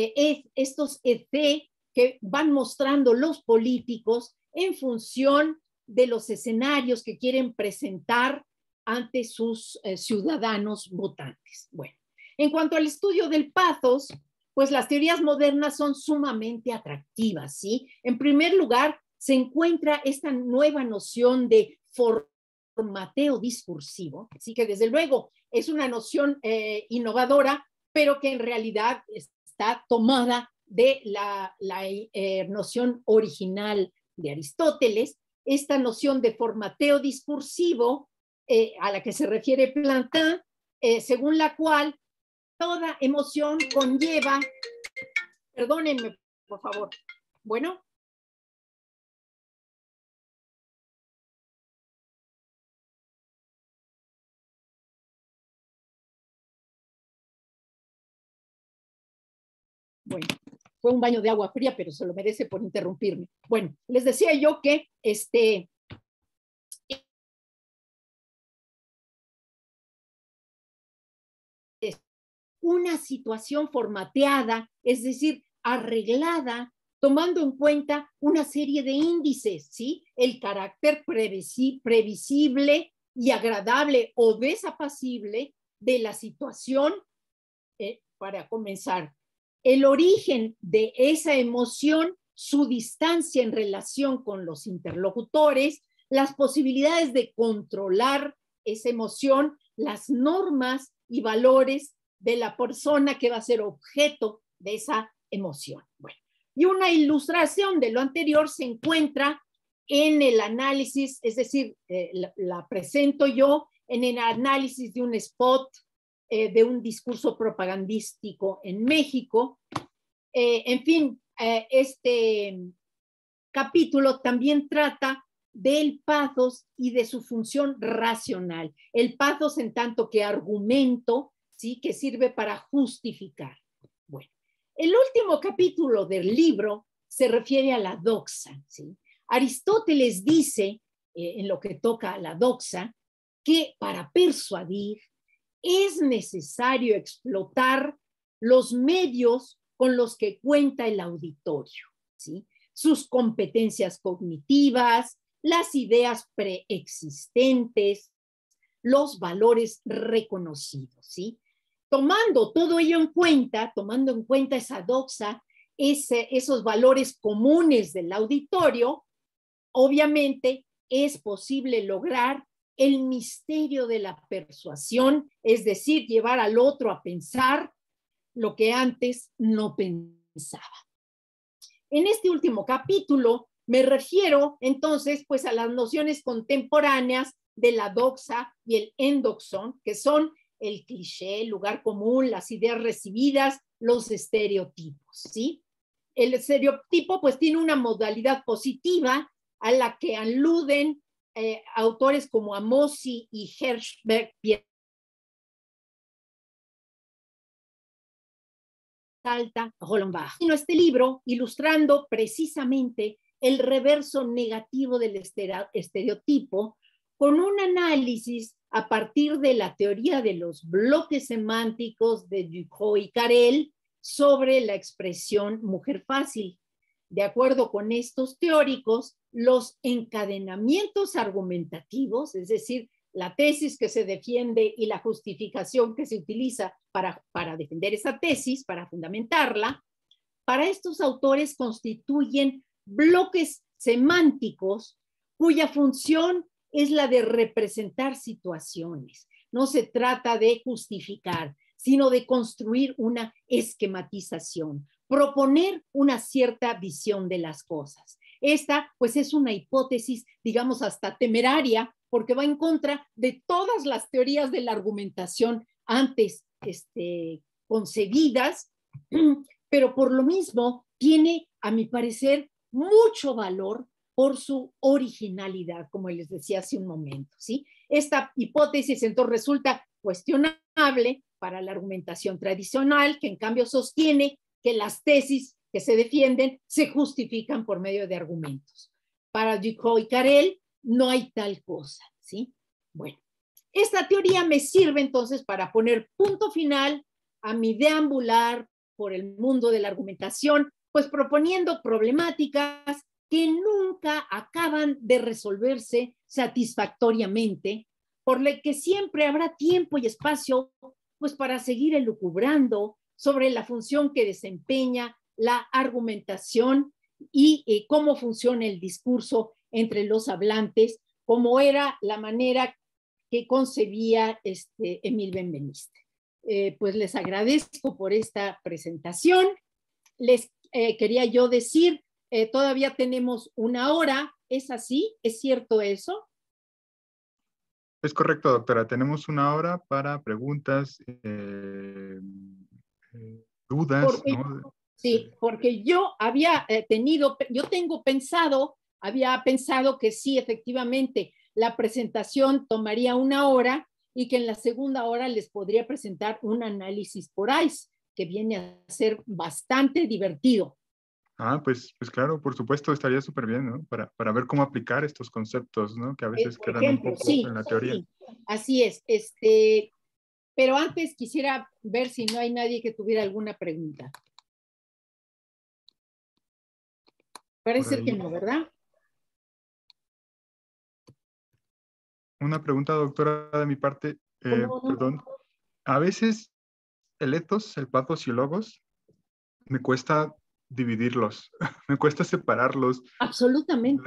Speaker 2: EC que van mostrando los políticos en función de los escenarios que quieren presentar ante sus ciudadanos votantes. Bueno, en cuanto al estudio del pathos, pues las teorías modernas son sumamente atractivas, ¿sí? En primer lugar, se encuentra esta nueva noción de formateo discursivo, ¿sí? Que desde luego es una noción innovadora, pero que en realidad está tomada de la noción original de Aristóteles, esta noción de formateo discursivo a la que se refiere Plantin, según la cual toda emoción conlleva, perdónenme, por favor. Bueno. Bueno, fue un baño de agua fría, pero se lo merece por interrumpirme. Bueno, les decía yo que una situación formateada, es decir, arreglada, tomando en cuenta una serie de índices, ¿sí? El carácter previsible y agradable o desapacible de la situación, para comenzar. El origen de esa emoción, su distancia en relación con los interlocutores, las posibilidades de controlar esa emoción, las normas y valores de la persona que va a ser objeto de esa emoción. Bueno, y una ilustración de lo anterior se encuentra en el análisis, es decir, la presento yo en el análisis de un spot de un discurso propagandístico en México. En fin, este capítulo también trata del pathos y de su función racional. El pathos en tanto que argumento, ¿sí? Que sirve para justificar. Bueno, el último capítulo del libro se refiere a la doxa, ¿sí? Aristóteles dice, en lo que toca a la doxa, que para persuadir es necesario explotar los medios con los que cuenta el auditorio, ¿sí? Sus competencias cognitivas, las ideas preexistentes, los valores reconocidos, ¿sí? Tomando todo ello en cuenta, tomando en cuenta esa doxa, esos valores comunes del auditorio, obviamente es posible lograr el misterio de la persuasión, es decir, llevar al otro a pensar lo que antes no pensaba. En este último capítulo me refiero entonces pues a las nociones contemporáneas de la doxa y el endoxón, que son el cliché, el lugar común, las ideas recibidas, los estereotipos, ¿sí? El estereotipo pues tiene una modalidad positiva a la que aluden autores como Amosi y Hershberg Alta Hollenbach. En este libro, ilustrando precisamente el reverso negativo del estereotipo, con un análisis a partir de la teoría de los bloques semánticos de Ducrot y Carrel sobre la expresión mujer fácil. De acuerdo con estos teóricos, los encadenamientos argumentativos, es decir, la tesis que se defiende y la justificación que se utiliza para defender esa tesis, para fundamentarla, para estos autores constituyen bloques semánticos cuya función es la de representar situaciones. No se trata de justificar, sino de construir una esquematización, proponer una cierta visión de las cosas. Esta, pues, es una hipótesis, digamos, hasta temeraria, porque va en contra de todas las teorías de la argumentación antes concebidas, pero por lo mismo tiene, a mi parecer, mucho valor por su originalidad, como les decía hace un momento, ¿sí? Esta hipótesis entonces resulta cuestionable para la argumentación tradicional, que en cambio sostiene que las tesis que se defienden se justifican por medio de argumentos. Para Ducrot y Carrel no hay tal cosa, ¿sí? Bueno, esta teoría me sirve entonces para poner punto final a mi deambular por el mundo de la argumentación, pues proponiendo problemáticas que nunca acaban de resolverse satisfactoriamente, por lo que siempre habrá tiempo y espacio pues para seguir elucubrando sobre la función que desempeña la argumentación y cómo funciona el discurso entre los hablantes, como era la manera que concebía Emile Benveniste. Pues les agradezco por esta presentación. Les quería yo decir, todavía tenemos una hora, ¿es así? ¿Es cierto eso?
Speaker 1: Es correcto, doctora. Tenemos una hora para preguntas, dudas,
Speaker 2: Porque,
Speaker 1: ¿no?
Speaker 2: sí, porque yo había había pensado que sí, efectivamente, la presentación tomaría una hora y que en la segunda hora les podría presentar un análisis por ICE, que viene a ser bastante divertido.
Speaker 1: Pues claro, por supuesto, estaría súper bien, ¿no? Para ver cómo aplicar estos conceptos, ¿no? Que a veces
Speaker 2: Por
Speaker 1: quedan un
Speaker 2: ejemplo,
Speaker 1: poco
Speaker 2: sí,
Speaker 1: en la teoría.
Speaker 2: sí, así es. Pero antes quisiera ver si no hay nadie que tuviera alguna pregunta. Parece ser que no, ¿verdad?
Speaker 1: Una pregunta, doctora, de mi parte.
Speaker 2: No.
Speaker 1: Perdón. A veces el ethos, el pathos y el logos, me cuesta dividirlos, me cuesta separarlos
Speaker 2: Absolutamente.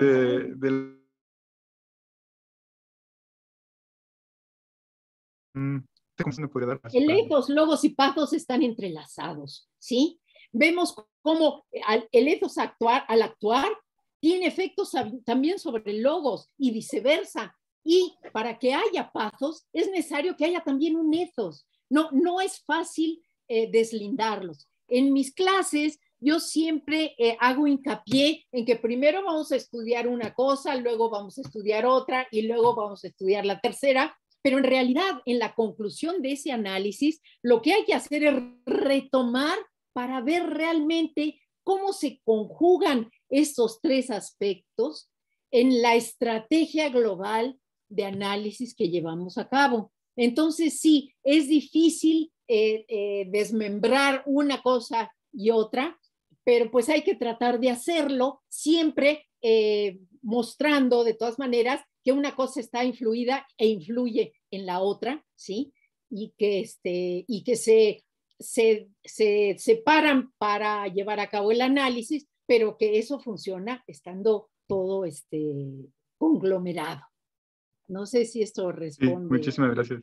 Speaker 1: ¿Cómo se me podría dar?
Speaker 2: El ethos, logos y pathos están entrelazados, ¿sí? Vemos cómo el ethos al actuar tiene efectos también sobre el logos y viceversa. Y para que haya pathos es necesario que haya también un ethos. No es fácil deslindarlos. En mis clases yo siempre hago hincapié en que primero vamos a estudiar una cosa, luego vamos a estudiar otra y luego vamos a estudiar la tercera, pero en realidad en la conclusión de ese análisis lo que hay que hacer es retomar para ver realmente cómo se conjugan estos tres aspectos en la estrategia global de análisis que llevamos a cabo. Entonces sí, es difícil desmembrar una cosa y otra, pero pues hay que tratar de hacerlo siempre mostrando de todas maneras que una cosa está influida e influye en la otra, ¿sí? Y que se separan para llevar a cabo el análisis, pero que eso funciona estando todo conglomerado. No sé si esto responde.
Speaker 1: Sí, muchísimas gracias.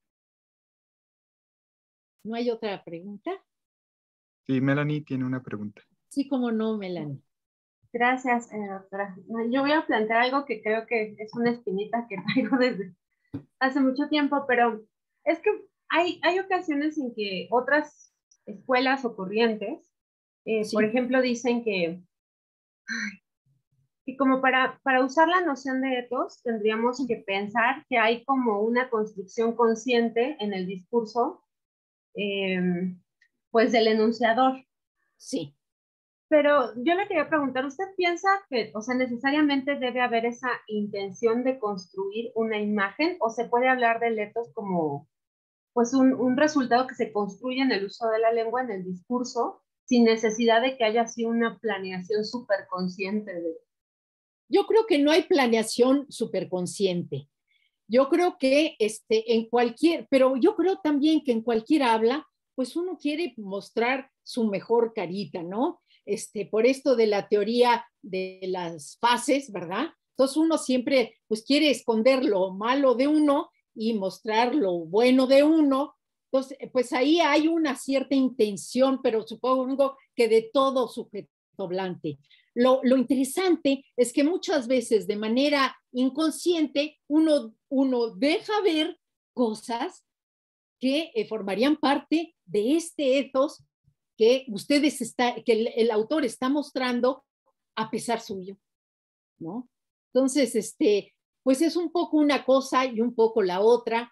Speaker 2: ¿No hay otra pregunta?
Speaker 1: Sí, Melanie tiene una pregunta.
Speaker 2: Sí, cómo no, Melanie.
Speaker 3: Gracias, doctora. Yo voy a plantear algo que creo que es una espinita que traigo desde hace mucho tiempo, pero es que hay ocasiones en que otras escuelas o corrientes,
Speaker 2: Sí.
Speaker 3: por ejemplo, dicen que como para usar la noción de ethos, tendríamos que pensar que hay como una construcción consciente en el discurso, pues del enunciador.
Speaker 2: Sí.
Speaker 3: Pero yo le quería preguntar, ¿usted piensa que, o sea, necesariamente debe haber esa intención de construir una imagen o se puede hablar del ethos como, pues, un resultado que se construye en el uso de la lengua, en el discurso, sin necesidad de que haya así una planeación súper consciente de...
Speaker 2: Yo creo que no hay planeación superconsciente. Yo creo que pero yo creo también que en cualquier habla, pues uno quiere mostrar su mejor carita, ¿no? Por esto de la teoría de las fases, ¿verdad? Entonces uno siempre pues quiere esconder lo malo de uno y mostrar lo bueno de uno. Entonces, pues ahí hay una cierta intención, pero supongo que de todo sujeto hablante. Lo interesante es que muchas veces de manera inconsciente uno deja ver cosas que formarían parte de este ethos que el autor está mostrando a pesar suyo, ¿no? Entonces, pues es un poco una cosa y un poco la otra.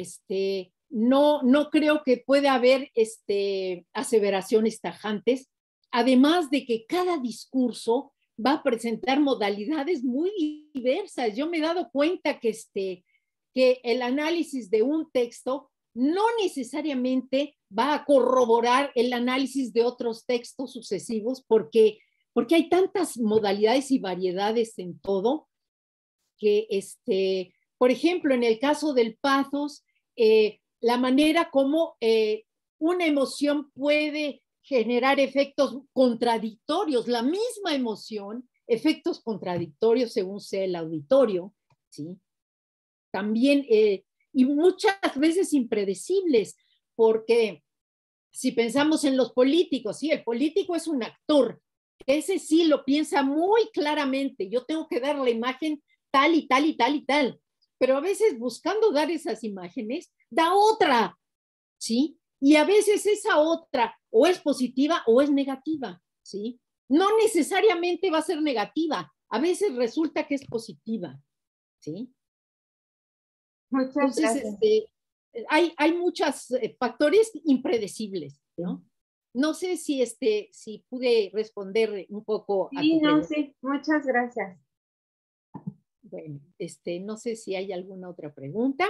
Speaker 2: No creo que pueda haber aseveraciones tajantes, además de que cada discurso va a presentar modalidades muy diversas. Yo me he dado cuenta que el análisis de un texto no necesariamente va a corroborar el análisis de otros textos sucesivos porque hay tantas modalidades y variedades en todo que, por ejemplo, en el caso del pathos, la manera como una emoción puede generar efectos contradictorios, la misma emoción, efectos contradictorios según sea el auditorio, ¿sí? También, y muchas veces impredecibles, porque si pensamos en los políticos, sí, el político es un actor, ese sí lo piensa muy claramente, yo tengo que dar la imagen tal y tal y tal y tal, pero a veces buscando dar esas imágenes, da otra, ¿sí? Y a veces esa otra o es positiva o es negativa, ¿sí? No necesariamente va a ser negativa, a veces resulta que es positiva, ¿sí?
Speaker 3: Muchas
Speaker 2: Entonces,
Speaker 3: gracias.
Speaker 2: hay muchos factores impredecibles, ¿no? No sé si pude responder un poco a
Speaker 3: Sí,
Speaker 2: tu
Speaker 3: no,
Speaker 2: pregunta.
Speaker 3: sí, muchas gracias.
Speaker 2: Bueno, no sé si hay alguna otra pregunta.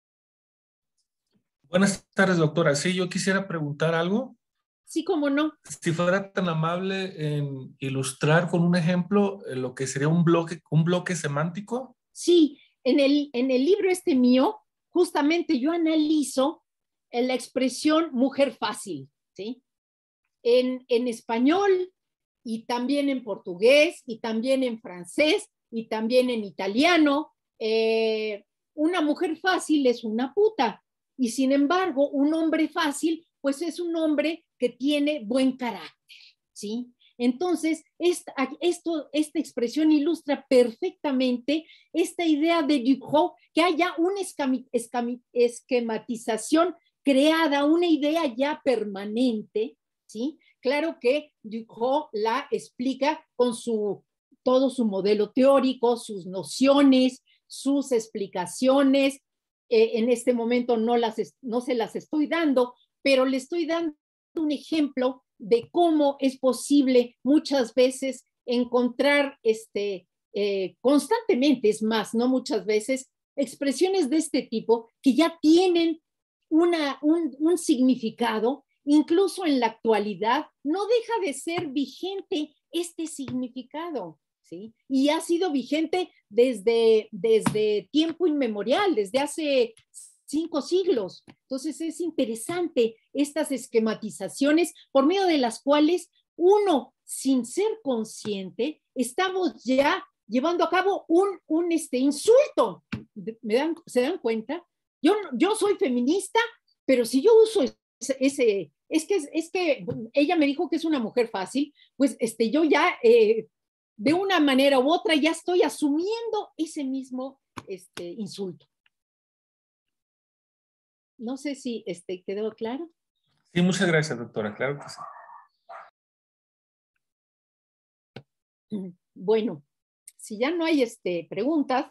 Speaker 4: Buenas tardes, doctora. Sí, yo quisiera preguntar algo.
Speaker 2: Sí, cómo no.
Speaker 4: Si fuera tan amable en ilustrar con un ejemplo lo que sería un bloque semántico.
Speaker 2: Sí, en el libro mío, justamente yo analizo la expresión mujer fácil, ¿sí? En español y también en portugués y también en francés y también en italiano. Una mujer fácil es una puta y sin embargo un hombre fácil pues es un hombre que tiene buen carácter, ¿sí? Entonces, esta expresión ilustra perfectamente esta idea de Ducrot, que haya una esquematización creada, una idea ya permanente, ¿sí? Claro que Ducrot la explica con todo su modelo teórico, sus nociones, sus explicaciones. En este momento no se las estoy dando, pero le estoy dando un ejemplo de cómo es posible muchas veces encontrar constantemente, es más, no muchas veces, expresiones de este tipo que ya tienen un significado, incluso en la actualidad, no deja de ser vigente este significado, ¿sí? Y ha sido vigente desde tiempo inmemorial, desde hace 5 siglos. Entonces es interesante estas esquematizaciones por medio de las cuales uno, sin ser consciente, estamos ya llevando a cabo un insulto. ¿Se dan cuenta? Yo soy feminista, pero si yo uso es que ella me dijo que es una mujer fácil, pues yo ya de una manera u otra ya estoy asumiendo ese mismo insulto. No sé si quedó claro.
Speaker 4: Sí, muchas gracias, doctora. Claro que sí.
Speaker 2: Bueno, si ya no hay preguntas,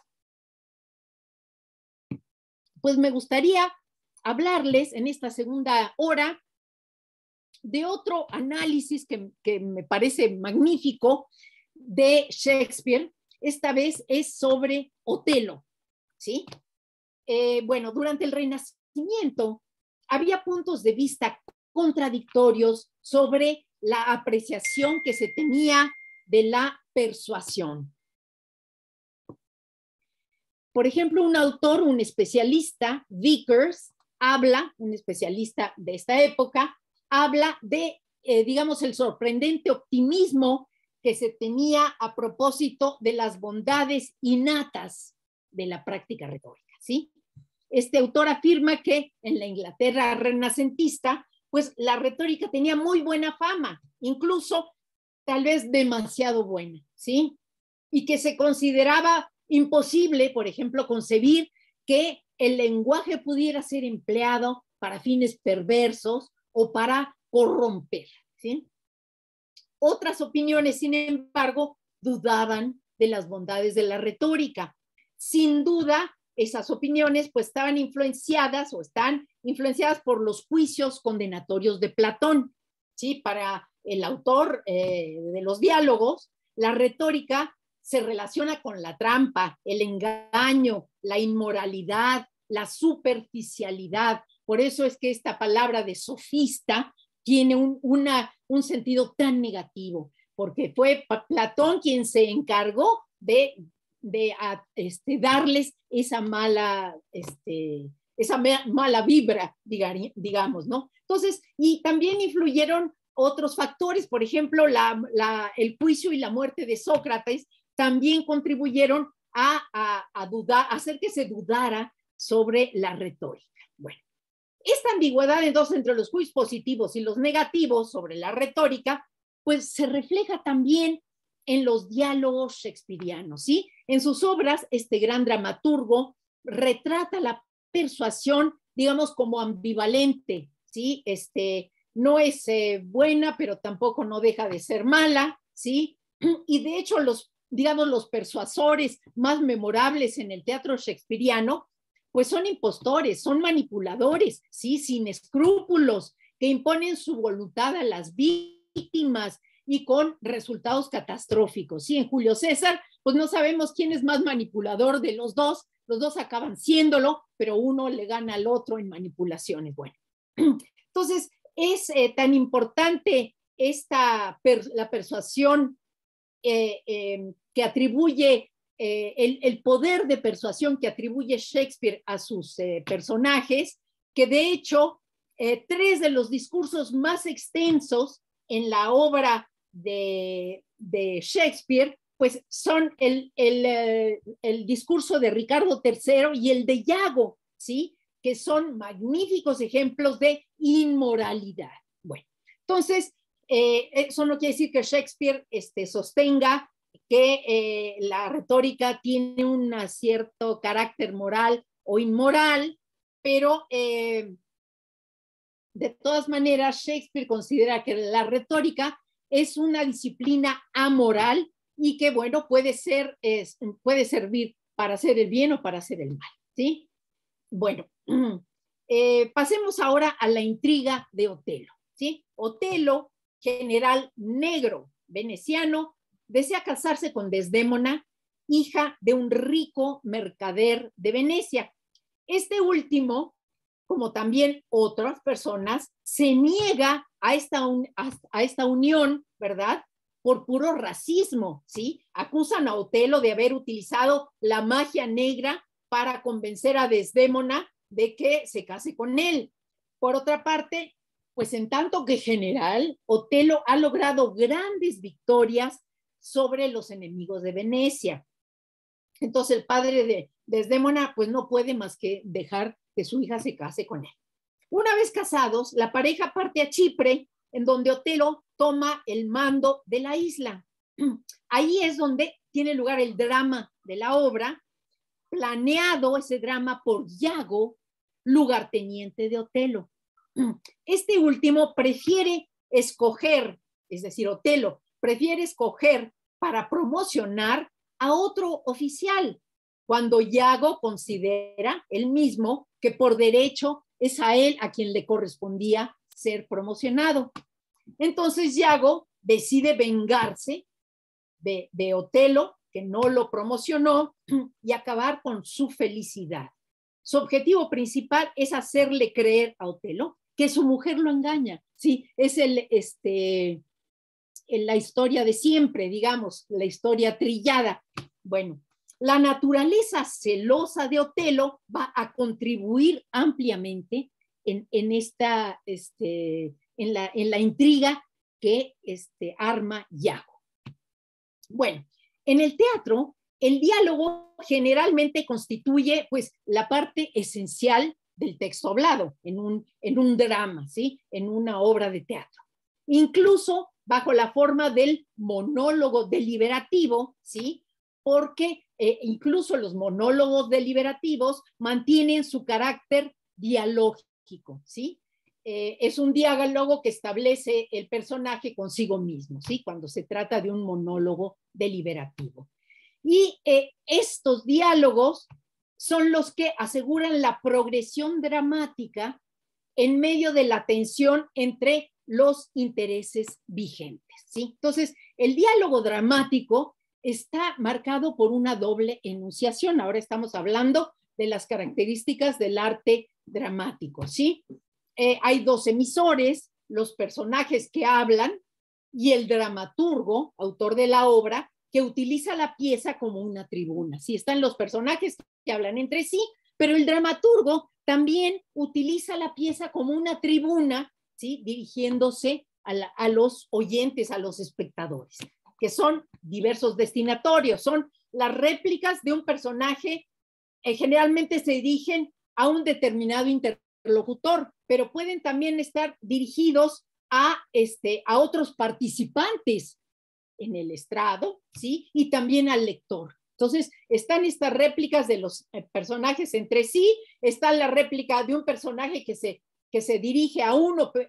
Speaker 2: pues me gustaría hablarles en esta segunda hora de otro análisis que me parece magnífico de Shakespeare. Esta vez es sobre Otelo, ¿sí? Bueno, durante el Renacimiento había puntos de vista contradictorios sobre la apreciación que se tenía de la persuasión. Por ejemplo, un autor, un especialista, Vickers, habla, un especialista de esta época, habla de, digamos, el sorprendente optimismo que se tenía a propósito de las bondades innatas de la práctica retórica, ¿sí? Este autor afirma que en la Inglaterra renacentista, pues la retórica tenía muy buena fama, incluso tal vez demasiado buena, ¿sí? Y que se consideraba imposible, por ejemplo, concebir que el lenguaje pudiera ser empleado para fines perversos o para corromper, ¿sí? Otras opiniones, sin embargo, dudaban de las bondades de la retórica. Sin duda, esas opiniones pues estaban influenciadas o están influenciadas por los juicios condenatorios de Platón, ¿sí? Para el autor de los diálogos, la retórica se relaciona con la trampa, el engaño, la inmoralidad, la superficialidad. Por eso es que esta palabra de sofista tiene un sentido tan negativo, porque fue Platón quien se encargó de darles esa mala vibra, digamos, ¿no? Entonces, y también influyeron otros factores, por ejemplo, el juicio y la muerte de Sócrates también contribuyeron a hacer que se dudara sobre la retórica. Bueno, esta ambigüedad entonces entre los juicios positivos y los negativos sobre la retórica, pues se refleja también en los diálogos shakespearianos, ¿sí? En sus obras, este gran dramaturgo retrata la persuasión, digamos, como ambivalente, ¿sí? No es buena, pero tampoco no deja de ser mala, ¿sí? Y de hecho, los persuasores más memorables en el teatro shakespeariano, pues son impostores, son manipuladores, ¿sí? Sin escrúpulos, que imponen su voluntad a las víctimas y con resultados catastróficos, ¿sí? En Julio César, pues no sabemos quién es más manipulador de los dos acaban siéndolo, pero uno le gana al otro en manipulaciones. Bueno, entonces es tan importante la persuasión que atribuye el poder de persuasión que atribuye Shakespeare a sus personajes, que de hecho 3 de los discursos más extensos en la obra de Shakespeare, pues son el discurso de Ricardo III y el de Iago, ¿sí? Que son magníficos ejemplos de inmoralidad. Bueno, entonces, eso no quiere decir que Shakespeare sostenga que la retórica tiene un cierto carácter moral o inmoral, pero de todas maneras Shakespeare considera que la retórica es una disciplina amoral y que, bueno, puede servir para hacer el bien o para hacer el mal, ¿sí? Bueno, pasemos ahora a la intriga de Otelo, ¿sí? Otelo, general negro veneciano, desea casarse con Desdémona, hija de un rico mercader de Venecia. Este último, como también otras personas, se niega a esta unión, ¿verdad? Por puro racismo, ¿sí? Acusan a Otelo de haber utilizado la magia negra para convencer a Desdémona de que se case con él. Por otra parte, pues en tanto que general, Otelo ha logrado grandes victorias sobre los enemigos de Venecia. Entonces el padre de Desdémona pues no puede más que dejar que su hija se case con él. Una vez casados, la pareja parte a Chipre, en donde Otelo toma el mando de la isla. Ahí es donde tiene lugar el drama de la obra, planeado ese drama por Iago, lugarteniente de Otelo. Este último prefiere escoger, es decir, Otelo prefiere escoger para promocionar a otro oficial, cuando Iago considera él mismo que por derecho es a él a quien le correspondía ser promocionado. Entonces Iago decide vengarse de Otelo, que no lo promocionó, y acabar con su felicidad. Su objetivo principal es hacerle creer a Otelo que su mujer lo engaña. Sí, es la historia de siempre, digamos, la historia trillada. Bueno, la naturaleza celosa de Otelo va a contribuir ampliamente en la intriga que arma Iago. Bueno, en el teatro, el diálogo generalmente constituye pues la parte esencial del texto hablado en un drama, ¿sí? En una obra de teatro. Incluso bajo la forma del monólogo deliberativo, ¿sí? Porque incluso los monólogos deliberativos mantienen su carácter dialógico, ¿sí? Es un diálogo que establece el personaje consigo mismo, ¿sí? Cuando se trata de un monólogo deliberativo. Y estos diálogos son los que aseguran la progresión dramática en medio de la tensión entre los intereses vigentes, ¿sí? Entonces, el diálogo dramático está marcado por una doble enunciación. Ahora estamos hablando de las características del arte dramático, ¿sí? Hay dos emisores, los personajes que hablan y el dramaturgo, autor de la obra, que utiliza la pieza como una tribuna. Sí, están los personajes que hablan entre sí, pero el dramaturgo también utiliza la pieza como una tribuna, ¿sí? Dirigiéndose a los oyentes, a los espectadores, que son diversos destinatorios, son las réplicas de un personaje, generalmente se dirigen a un determinado interlocutor, pero pueden también estar dirigidos a otros participantes en el estrado, ¿sí? Y también al lector. Entonces, están estas réplicas de los personajes entre sí, está la réplica de un personaje que se dirige a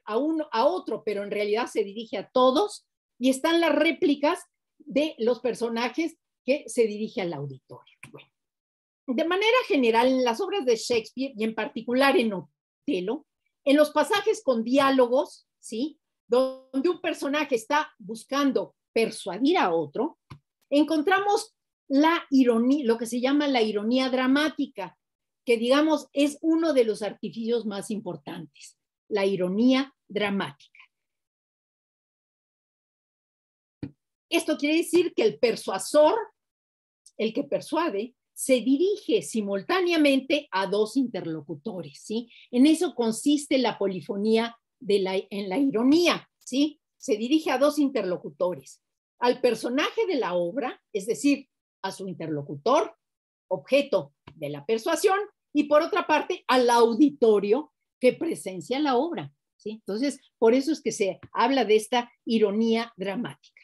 Speaker 2: otro, pero en realidad se dirige a todos, y están las réplicas de los personajes que se dirige al auditorio. Bueno, de manera general, en las obras de Shakespeare, y en particular en Otelo, en los pasajes con diálogos, ¿sí? Donde un personaje está buscando persuadir a otro, encontramos la ironía, lo que se llama la ironía dramática, que digamos es uno de los artificios más importantes, la ironía dramática. Esto quiere decir que el persuasor, el que persuade, se dirige simultáneamente a dos interlocutores, ¿sí? En eso consiste la polifonía en la ironía, ¿sí? Se dirige a dos interlocutores, al personaje de la obra, es decir, a su interlocutor, objeto de la persuasión, y por otra parte, al auditorio que presencia la obra, ¿sí? Entonces, por eso es que se habla de esta ironía dramática.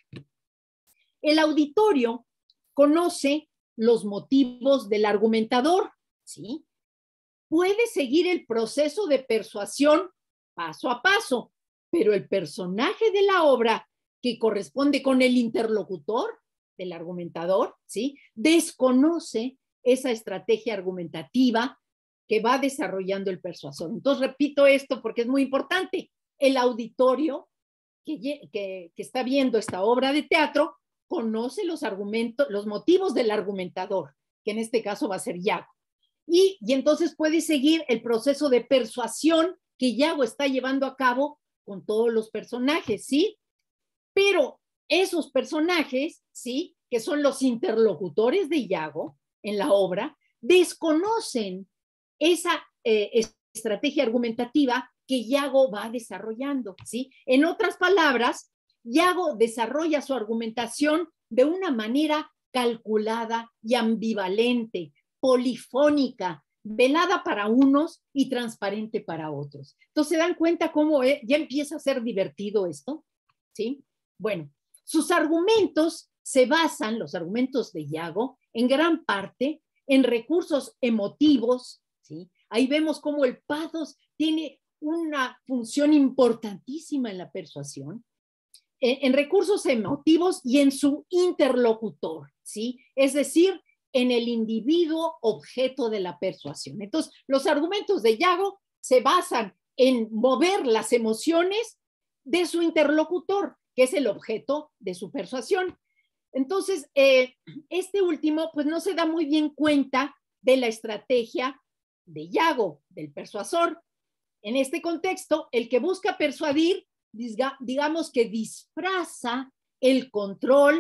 Speaker 2: El auditorio conoce los motivos del argumentador, ¿sí? Puede seguir el proceso de persuasión paso a paso, pero el personaje de la obra que corresponde con el interlocutor del argumentador, ¿sí? Desconoce esa estrategia argumentativa que va desarrollando el persuasor. Entonces, repito esto porque es muy importante. El auditorio que está viendo esta obra de teatro conoce los argumentos, los motivos del argumentador, que en este caso va a ser Iago. Y entonces puede seguir el proceso de persuasión que Iago está llevando a cabo con todos los personajes, ¿sí? Pero esos personajes, ¿sí? Que son los interlocutores de Iago en la obra, desconocen esa estrategia argumentativa que Iago va desarrollando, ¿sí? En otras palabras, Iago desarrolla su argumentación de una manera calculada y ambivalente, polifónica, velada para unos y transparente para otros. Entonces, ¿se dan cuenta cómo ya empieza a ser divertido esto? ¿Sí? Bueno, sus argumentos se basan, los argumentos de Iago, en gran parte en recursos emotivos, ¿sí? Ahí vemos cómo el pathos tiene una función importantísima en la persuasión, en recursos emotivos y en su interlocutor, ¿sí? Es decir, en el individuo objeto de la persuasión. Entonces, los argumentos de Iago se basan en mover las emociones de su interlocutor, que es el objeto de su persuasión. Entonces, este último, pues no se da muy bien cuenta de la estrategia de Iago, del persuasor. En este contexto, el que busca persuadir, digamos que disfraza el control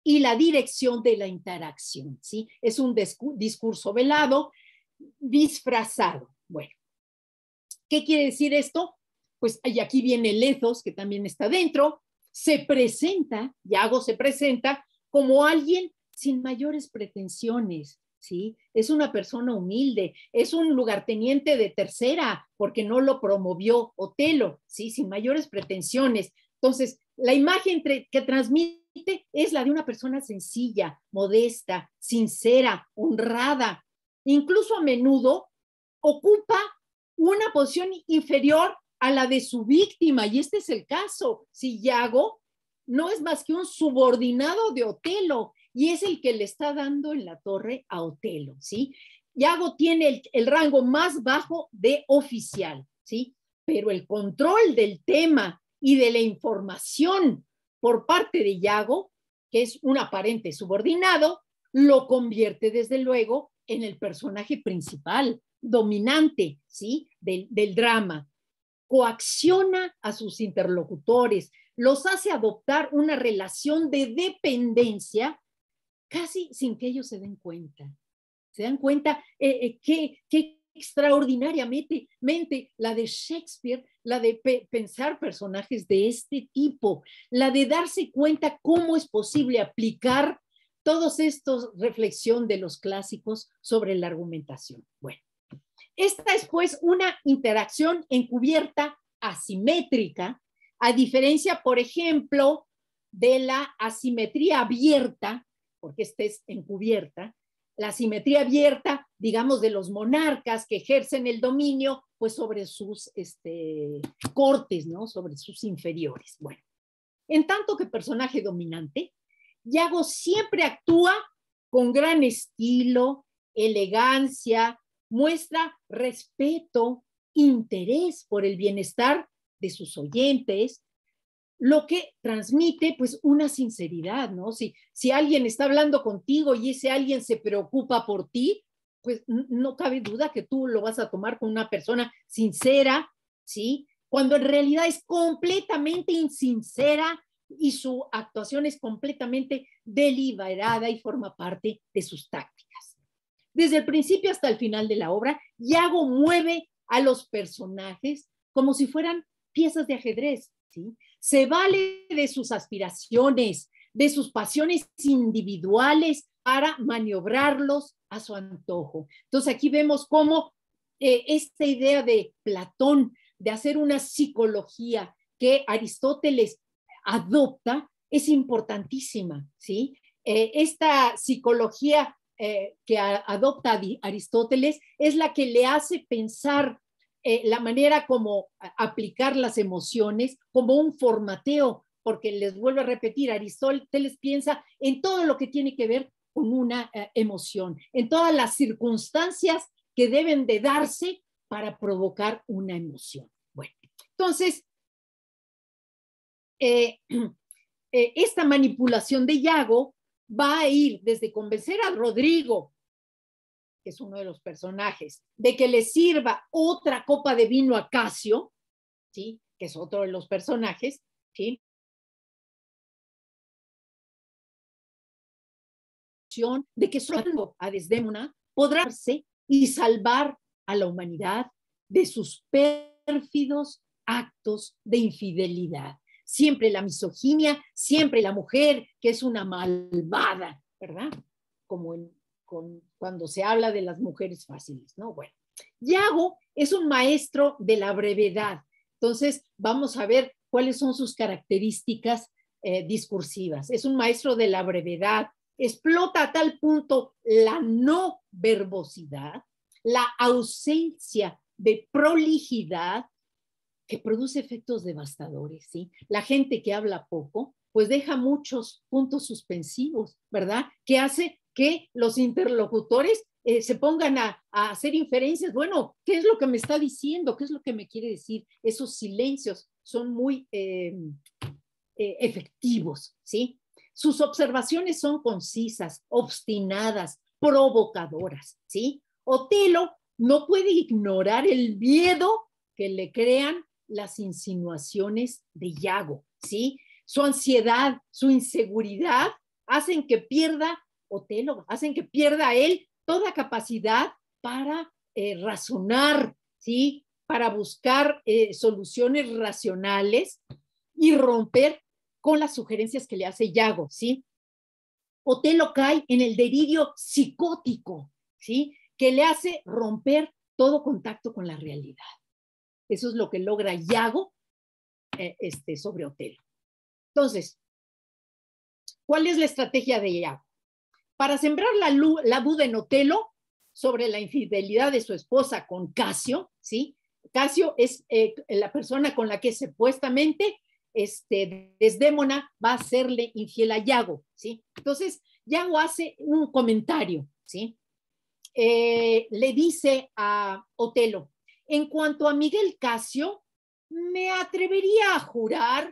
Speaker 2: y la dirección de la interacción, ¿sí? Es un discurso velado, disfrazado. Bueno, ¿qué quiere decir esto? Pues y aquí viene el ethos, que también está dentro. Se presenta, Yago se presenta como alguien sin mayores pretensiones, ¿sí? Es una persona humilde, es un lugarteniente de tercera, porque no lo promovió Otelo, ¿sí? Sin mayores pretensiones. Entonces, la imagen que transmite es la de una persona sencilla, modesta, sincera, honrada. Incluso a menudo ocupa una posición inferior a la de su víctima, y este es el caso. Si Yago no es más que un subordinado de Otelo, y es el que le está dando en la torre a Otelo, ¿sí? Yago tiene el rango más bajo de oficial, ¿sí? Pero el control del tema y de la información por parte de Yago, que es un aparente subordinado, lo convierte desde luego en el personaje principal, dominante, ¿sí? Del drama. Coacciona a sus interlocutores, los hace adoptar una relación de dependencia casi sin que ellos se den cuenta. ¿Se dan cuenta qué extraordinariamente la de Shakespeare, la de pensar personajes de este tipo, la de darse cuenta cómo es posible aplicar todos estos reflexión de los clásicos sobre la argumentación? Bueno, esta es pues una interacción encubierta asimétrica, a diferencia, por ejemplo, de la asimetría abierta, porque esta es encubierta, la asimetría abierta, digamos, de los monarcas que ejercen el dominio, pues sobre sus cortes, ¿no? Sobre sus inferiores. Bueno, en tanto que personaje dominante, Yago siempre actúa con gran estilo, elegancia, muestra respeto, interés por el bienestar de sus oyentes, lo que transmite pues una sinceridad, ¿no? Si alguien está hablando contigo y ese alguien se preocupa por ti, pues no cabe duda que tú lo vas a tomar con una persona sincera, ¿sí? Cuando en realidad es completamente insincera y su actuación es completamente deliberada y forma parte de sus tácticas. Desde el principio hasta el final de la obra, Yago mueve a los personajes como si fueran piezas de ajedrez, ¿sí? Se vale de sus aspiraciones, de sus pasiones individuales para maniobrarlos a su antojo. Entonces aquí vemos cómo esta idea de Platón de hacer una psicología que Aristóteles adopta es importantísima, ¿sí? Esta psicología que adopta Aristóteles es la que le hace pensar la manera como aplicar las emociones como un formateo, porque les vuelvo a repetir, Aristóteles piensa en todo lo que tiene que ver con una emoción, en todas las circunstancias que deben de darse para provocar una emoción. Bueno, entonces, esta manipulación de Yago va a ir desde convencer a Rodrigo, que es uno de los personajes, de que le sirva otra copa de vino a Casio, ¿sí? Que es otro de los personajes, ¿sí? De que solo a Desdémona podrá darse y salvar a la humanidad de sus pérfidos actos de infidelidad. Siempre la misoginia, siempre la mujer que es una malvada, ¿verdad? Como cuando se habla de las mujeres fáciles, ¿no? Bueno, Yago es un maestro de la brevedad. Entonces, vamos a ver cuáles son sus características discursivas. Es un maestro de la brevedad, explota a tal punto la no verbosidad, la ausencia de prolijidad, que produce efectos devastadores, ¿sí? La gente que habla poco, pues deja muchos puntos suspensivos, ¿verdad? Que hace que los interlocutores se pongan a hacer inferencias. Bueno, ¿qué es lo que me está diciendo? ¿Qué es lo que me quiere decir? Esos silencios son muy efectivos, ¿sí? Sus observaciones son concisas, obstinadas, provocadoras, ¿sí? Otelo no puede ignorar el miedo que le crean las insinuaciones de Yago, ¿sí? Su ansiedad, su inseguridad hacen que pierda Otelo, hacen que pierda él toda capacidad para razonar, ¿sí? Para buscar soluciones racionales y romper con las sugerencias que le hace Iago, ¿sí? Otelo cae en el delirio psicótico, ¿sí? Que le hace romper todo contacto con la realidad. Eso es lo que logra Iago sobre Otelo. Entonces, ¿cuál es la estrategia de Iago? Para sembrar la duda en Otelo sobre la infidelidad de su esposa con Casio, ¿sí? Casio es la persona con la que supuestamente Desdémona va a serle infiel a Iago, ¿sí? Entonces, Iago hace un comentario, ¿sí? Le dice a Otelo, en cuanto a Miguel Casio, me atrevería a jurar,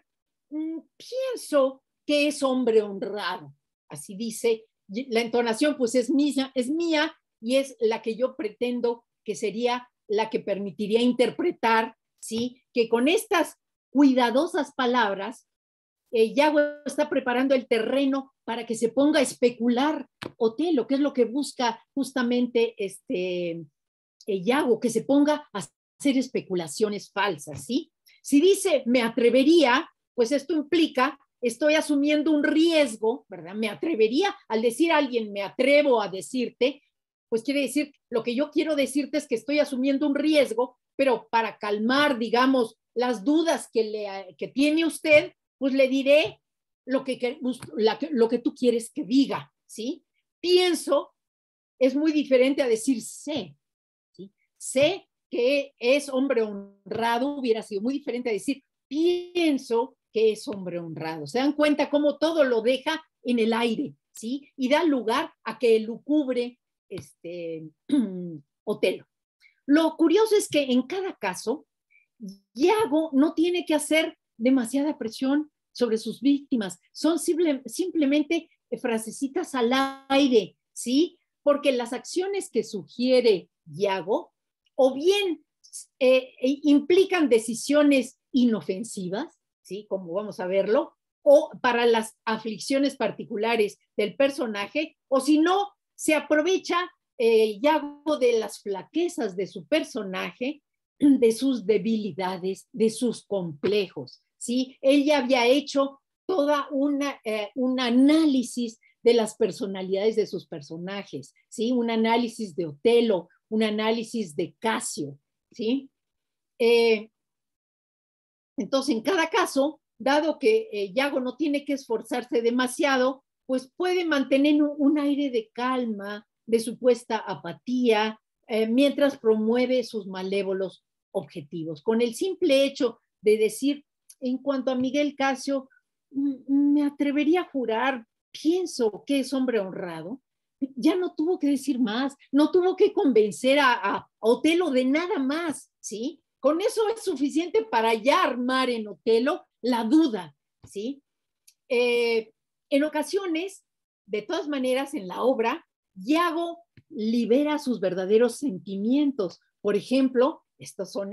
Speaker 2: pienso que es hombre honrado. Así dice, la entonación pues es mía y es la que yo pretendo que sería la que permitiría interpretar, ¿sí? Que con estas cuidadosas palabras, Iago está preparando el terreno para que se ponga a especular Otelo, que es lo que busca justamente Iago, que se ponga a hacer especulaciones falsas, ¿sí? Si dice me atrevería, pues esto implica estoy asumiendo un riesgo, ¿verdad? Me atrevería, al decir a alguien me atrevo a decirte, pues quiere decir, lo que yo quiero decirte es que estoy asumiendo un riesgo, pero para calmar, digamos, las dudas que tiene usted, pues le diré lo que tú quieres que diga, ¿sí? Pienso es muy diferente a decir sé, ¿sí? Sé que es hombre honrado, hubiera sido muy diferente a decir pienso que es hombre honrado. ¿Se dan cuenta cómo todo lo deja en el aire, ¿sí? Y da lugar a que elucubre Otelo. Lo curioso es que en cada caso, Iago no tiene que hacer demasiada presión sobre sus víctimas, son simplemente frasecitas al aire, ¿sí? Porque las acciones que sugiere Iago o bien implican decisiones inofensivas, ¿sí? Como vamos a verlo, o para las aflicciones particulares del personaje, o si no, se aprovecha Iago de las flaquezas de su personaje, de sus debilidades, de sus complejos, ¿sí? Él ya había hecho toda un análisis de las personalidades de sus personajes, ¿sí? Un análisis de Otelo, un análisis de Casio, ¿sí? Entonces, en cada caso, dado que Iago no tiene que esforzarse demasiado, pues puede mantener un aire de calma, de supuesta apatía, mientras promueve sus malévolos objetivos. Con el simple hecho de decir, en cuanto a Miguel Casio, me atrevería a jurar, pienso que es hombre honrado, ya no tuvo que decir más, no tuvo que convencer a Otelo de nada más, ¿sí? Con eso es suficiente para ya armar en Otelo la duda, ¿sí? En ocasiones, de todas maneras, en la obra, Iago libera sus verdaderos sentimientos. Por ejemplo, estos son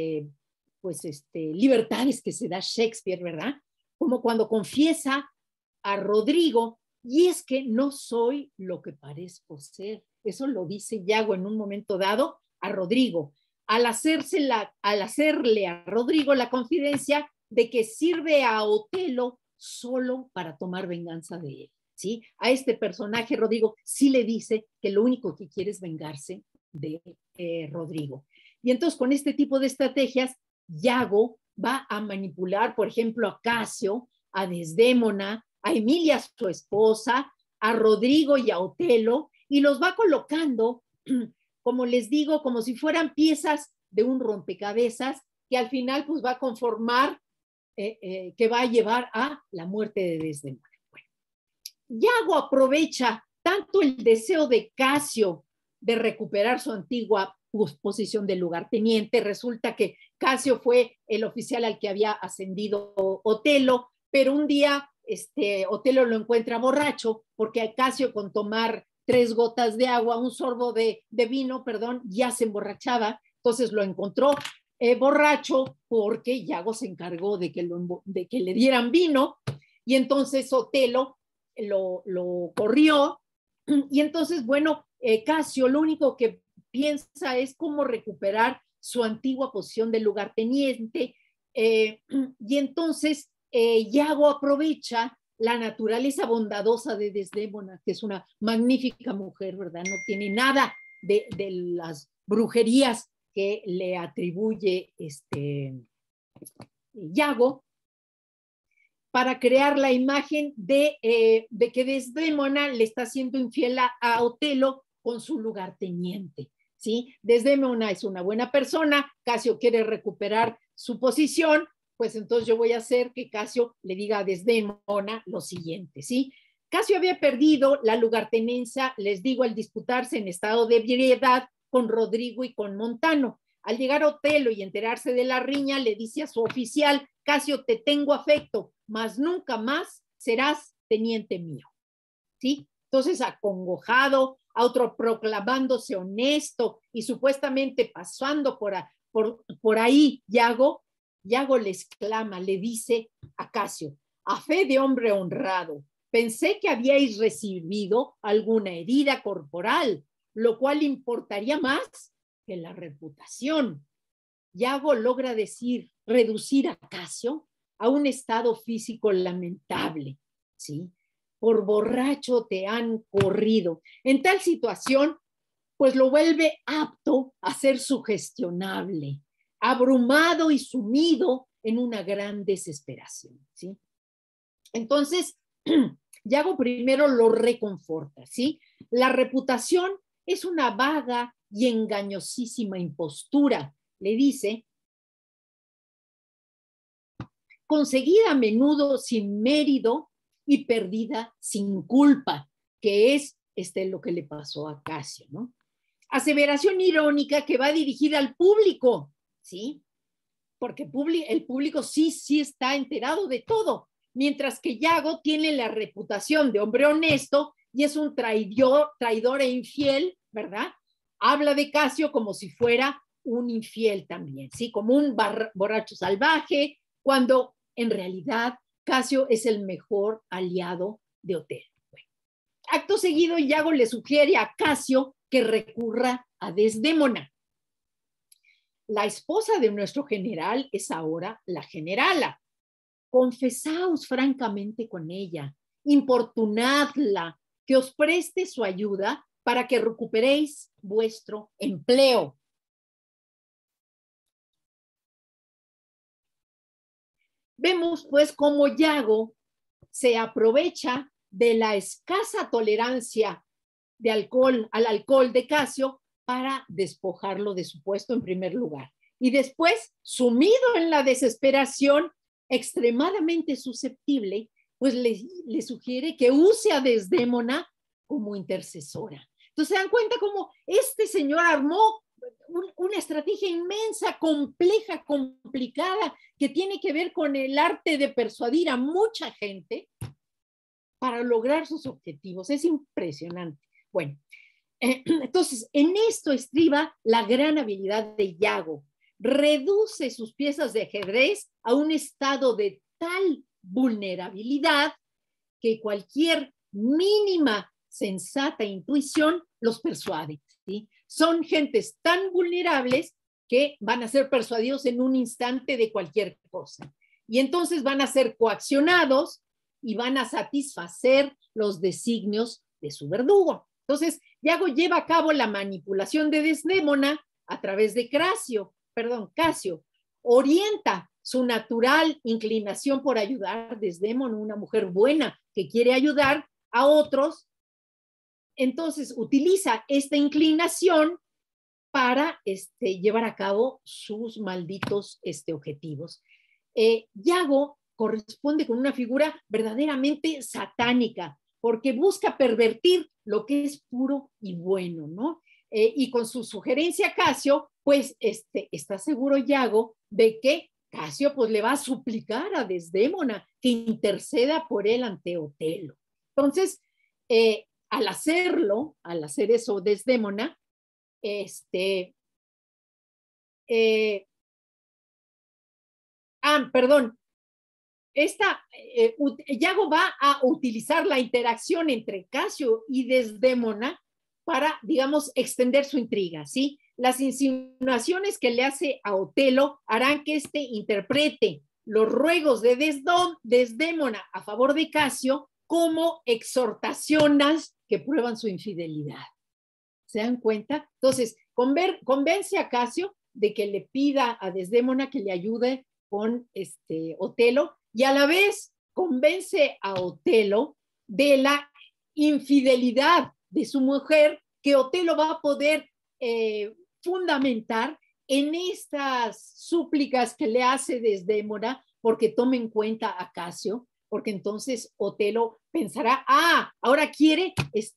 Speaker 2: libertades que se da Shakespeare, ¿verdad? Como cuando confiesa a Rodrigo, y es que no soy lo que parezco ser. Eso lo dice Iago en un momento dado a Rodrigo, al hacerle a Rodrigo la confidencia de que sirve a Otelo solo para tomar venganza de él, ¿sí? A este personaje, Rodrigo, sí le dice que lo único que quiere es vengarse de Rodrigo. Y entonces, con este tipo de estrategias, Iago va a manipular, por ejemplo, a Casio, a Desdémona, a Emilia, su esposa, a Rodrigo y a Otelo, y los va colocando, como les digo, como si fueran piezas de un rompecabezas que al final pues va a conformar, que va a llevar a la muerte de Desdémona. Bueno, Iago aprovecha tanto el deseo de Casio de recuperar su antigua posición de lugarteniente. Resulta que Casio fue el oficial al que había ascendido Otelo, pero un día Otelo lo encuentra borracho porque Casio, con tomar 3 gotas de agua, un sorbo de vino, perdón, ya se emborrachaba. Entonces lo encontró borracho porque Iago se encargó de que le dieran vino, y entonces Otelo lo corrió. Y entonces, bueno, Casio lo único que piensa es cómo recuperar su antigua posición de lugarteniente. Y entonces Iago aprovecha la naturaleza bondadosa de Desdémona, que es una magnífica mujer, ¿verdad? No tiene nada de las brujerías que le atribuye Iago, para crear la imagen de que Desdémona le está siendo infiel a Otelo con su lugarteniente, ¿sí? Desdémona es una buena persona, Casio quiere recuperar su posición, pues entonces yo voy a hacer que Casio le diga a Desdémona lo siguiente, ¿sí? Casio había perdido la lugartenencia, les digo, al disputarse en estado de ebriedad con Rodrigo y con Montano. Al llegar Otelo y enterarse de la riña, le dice a su oficial: Casio, te tengo afecto, mas nunca más serás teniente mío. ¿Sí? Entonces, acongojado, autoproclamándose honesto y supuestamente pasando por ahí, Iago le exclama, le dice a Casio: a fe de hombre honrado, pensé que habíais recibido alguna herida corporal, lo cual importaría más que la reputación. Iago logra reducir a Casio a un estado físico lamentable, ¿sí? Por borracho te han corrido. En tal situación, pues lo vuelve apto a ser sugestionable, abrumado y sumido en una gran desesperación, ¿sí? Entonces, Iago primero lo reconforta, ¿sí? La reputación es una vaga y engañosísima impostura, le dice, conseguida a menudo sin mérito y perdida sin culpa, que es lo que le pasó a Casio, ¿no? Aseveración irónica que va dirigida al público, ¿sí? Porque el público sí está enterado de todo, mientras que Iago tiene la reputación de hombre honesto y es un traidor e infiel, ¿verdad? Habla de Casio como si fuera un infiel también, ¿sí? Como un borracho salvaje, cuando en realidad Casio es el mejor aliado de Otelo. Bueno, acto seguido, Iago le sugiere a Casio que recurra a Desdémona. La esposa de nuestro general es ahora la generala. Confesaos francamente con ella, importunadla, que os preste su ayuda para que recuperéis vuestro empleo. Vemos pues cómo Iago se aprovecha de la escasa tolerancia al alcohol de Casio para despojarlo de su puesto en primer lugar. Y después, sumido en la desesperación, extremadamente susceptible, pues le sugiere que use a Desdémona como intercesora. Entonces se dan cuenta cómo este señor armó una estrategia inmensa, compleja, complicada, que tiene que ver con el arte de persuadir a mucha gente para lograr sus objetivos. Es impresionante. Bueno, entonces en esto estriba la gran habilidad de Iago. Reduce sus piezas de ajedrez a un estado de tal vulnerabilidad que cualquier mínima sensata intuición los persuade, ¿sí? Son gentes tan vulnerables que van a ser persuadidos en un instante de cualquier cosa. Y entonces van a ser coaccionados y van a satisfacer los designios de su verdugo. Entonces, Iago lleva a cabo la manipulación de Desdémona a través de Casio. Orienta su natural inclinación por ayudar. Desdémona, una mujer buena que quiere ayudar a otros, entonces utiliza esta inclinación para llevar a cabo sus malditos objetivos. Iago corresponde con una figura verdaderamente satánica, porque busca pervertir lo que es puro y bueno, ¿no? Y con su sugerencia a Casio, pues está seguro Iago de que Casio pues le va a suplicar a Desdémona que interceda por él ante Otelo. Entonces, al hacer eso Desdémona, perdón, Yago va a utilizar la interacción entre Casio y Desdémona para, digamos, extender su intriga, ¿sí? Las insinuaciones que le hace a Otelo harán que éste interprete los ruegos de Desdémona a favor de Casio como exhortaciones que prueban su infidelidad. ¿Se dan cuenta? Entonces, convence a Casio de que le pida a Desdémona que le ayude con Otelo, y a la vez convence a Otelo de la infidelidad de su mujer, que Otelo va a poder fundamentar en estas súplicas que le hace Desdémona, porque tome en cuenta a Casio, porque entonces Otelo pensará, ahora quiere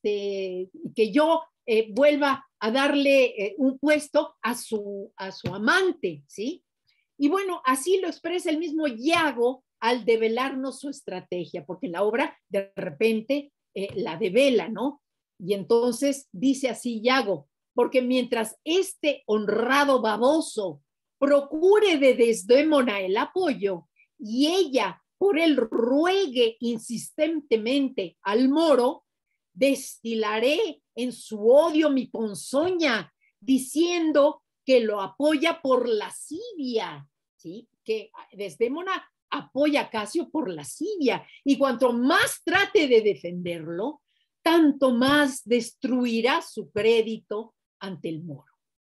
Speaker 2: que yo vuelva a darle un puesto a su amante, ¿sí? Y bueno, así lo expresa el mismo Yago al develarnos su estrategia, porque en la obra de repente la devela, ¿no? Y entonces dice así Yago, porque mientras este honrado baboso procure de Desdémona el apoyo y ella por él ruegue insistentemente al moro, destilaré en su odio mi ponzoña, diciendo que lo apoya por lascivia, ¿sí? Que Desdémona apoya a Casio por lascivia, y cuanto más trate de defenderlo, tanto más destruirá su crédito ante el moro.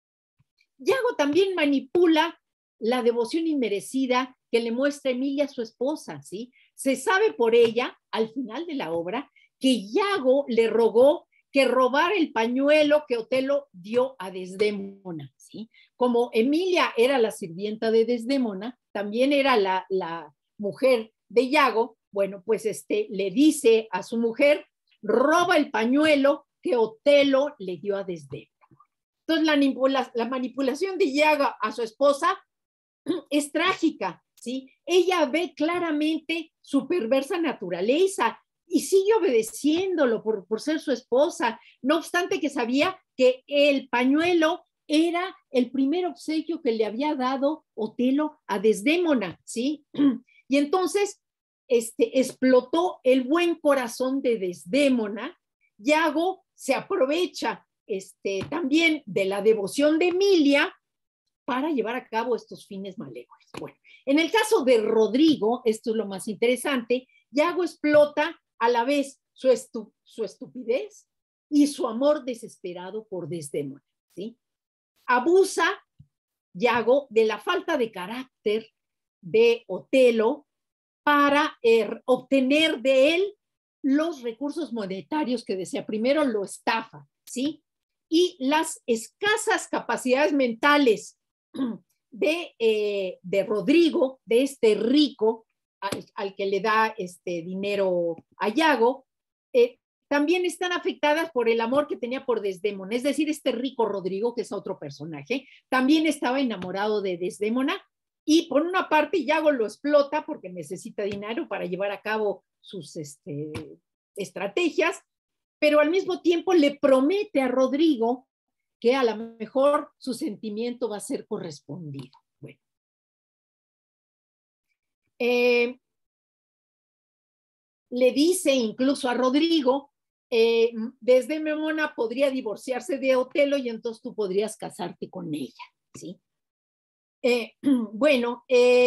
Speaker 2: Yago también manipula la devoción inmerecida que le muestra Emilia a su esposa, ¿sí? Se sabe por ella, al final de la obra, que Yago le rogó que robara el pañuelo que Otelo dio a Desdémona, ¿sí? Como Emilia era la sirvienta de Desdémona, también era la mujer de Yago, bueno, pues le dice a su mujer, roba el pañuelo que Otelo le dio a Desdémona. Entonces la manipulación de Yago a su esposa es trágica, ¿sí? Ella ve claramente su perversa naturaleza y sigue obedeciéndolo por ser su esposa, no obstante que sabía que el pañuelo era el primer obsequio que le había dado Otelo a Desdémona, ¿sí? Y entonces explotó el buen corazón de Desdémona. Yago se aprovecha también de la devoción de Emilia para llevar a cabo estos fines malévolos. Bueno, en el caso de Rodrigo, esto es lo más interesante, Yago explota a la vez su estupidez y su amor desesperado por Desdémona, ¿sí? Abusa Yago de la falta de carácter de Otelo para obtener de él los recursos monetarios que desea. Primero lo estafa, ¿sí? Y las escasas capacidades mentales de Rodrigo, de este rico al que le da dinero a Yago, también están afectadas por el amor que tenía por Desdémona. Es decir, este rico Rodrigo, que es otro personaje, también estaba enamorado de Desdémona, y por una parte Yago lo explota porque necesita dinero para llevar a cabo sus estrategias, pero al mismo tiempo le promete a Rodrigo que a lo mejor su sentimiento va a ser correspondido. Bueno. Le dice incluso a Rodrigo, Desdémona podría divorciarse de Otelo y entonces tú podrías casarte con ella, ¿sí? Bueno,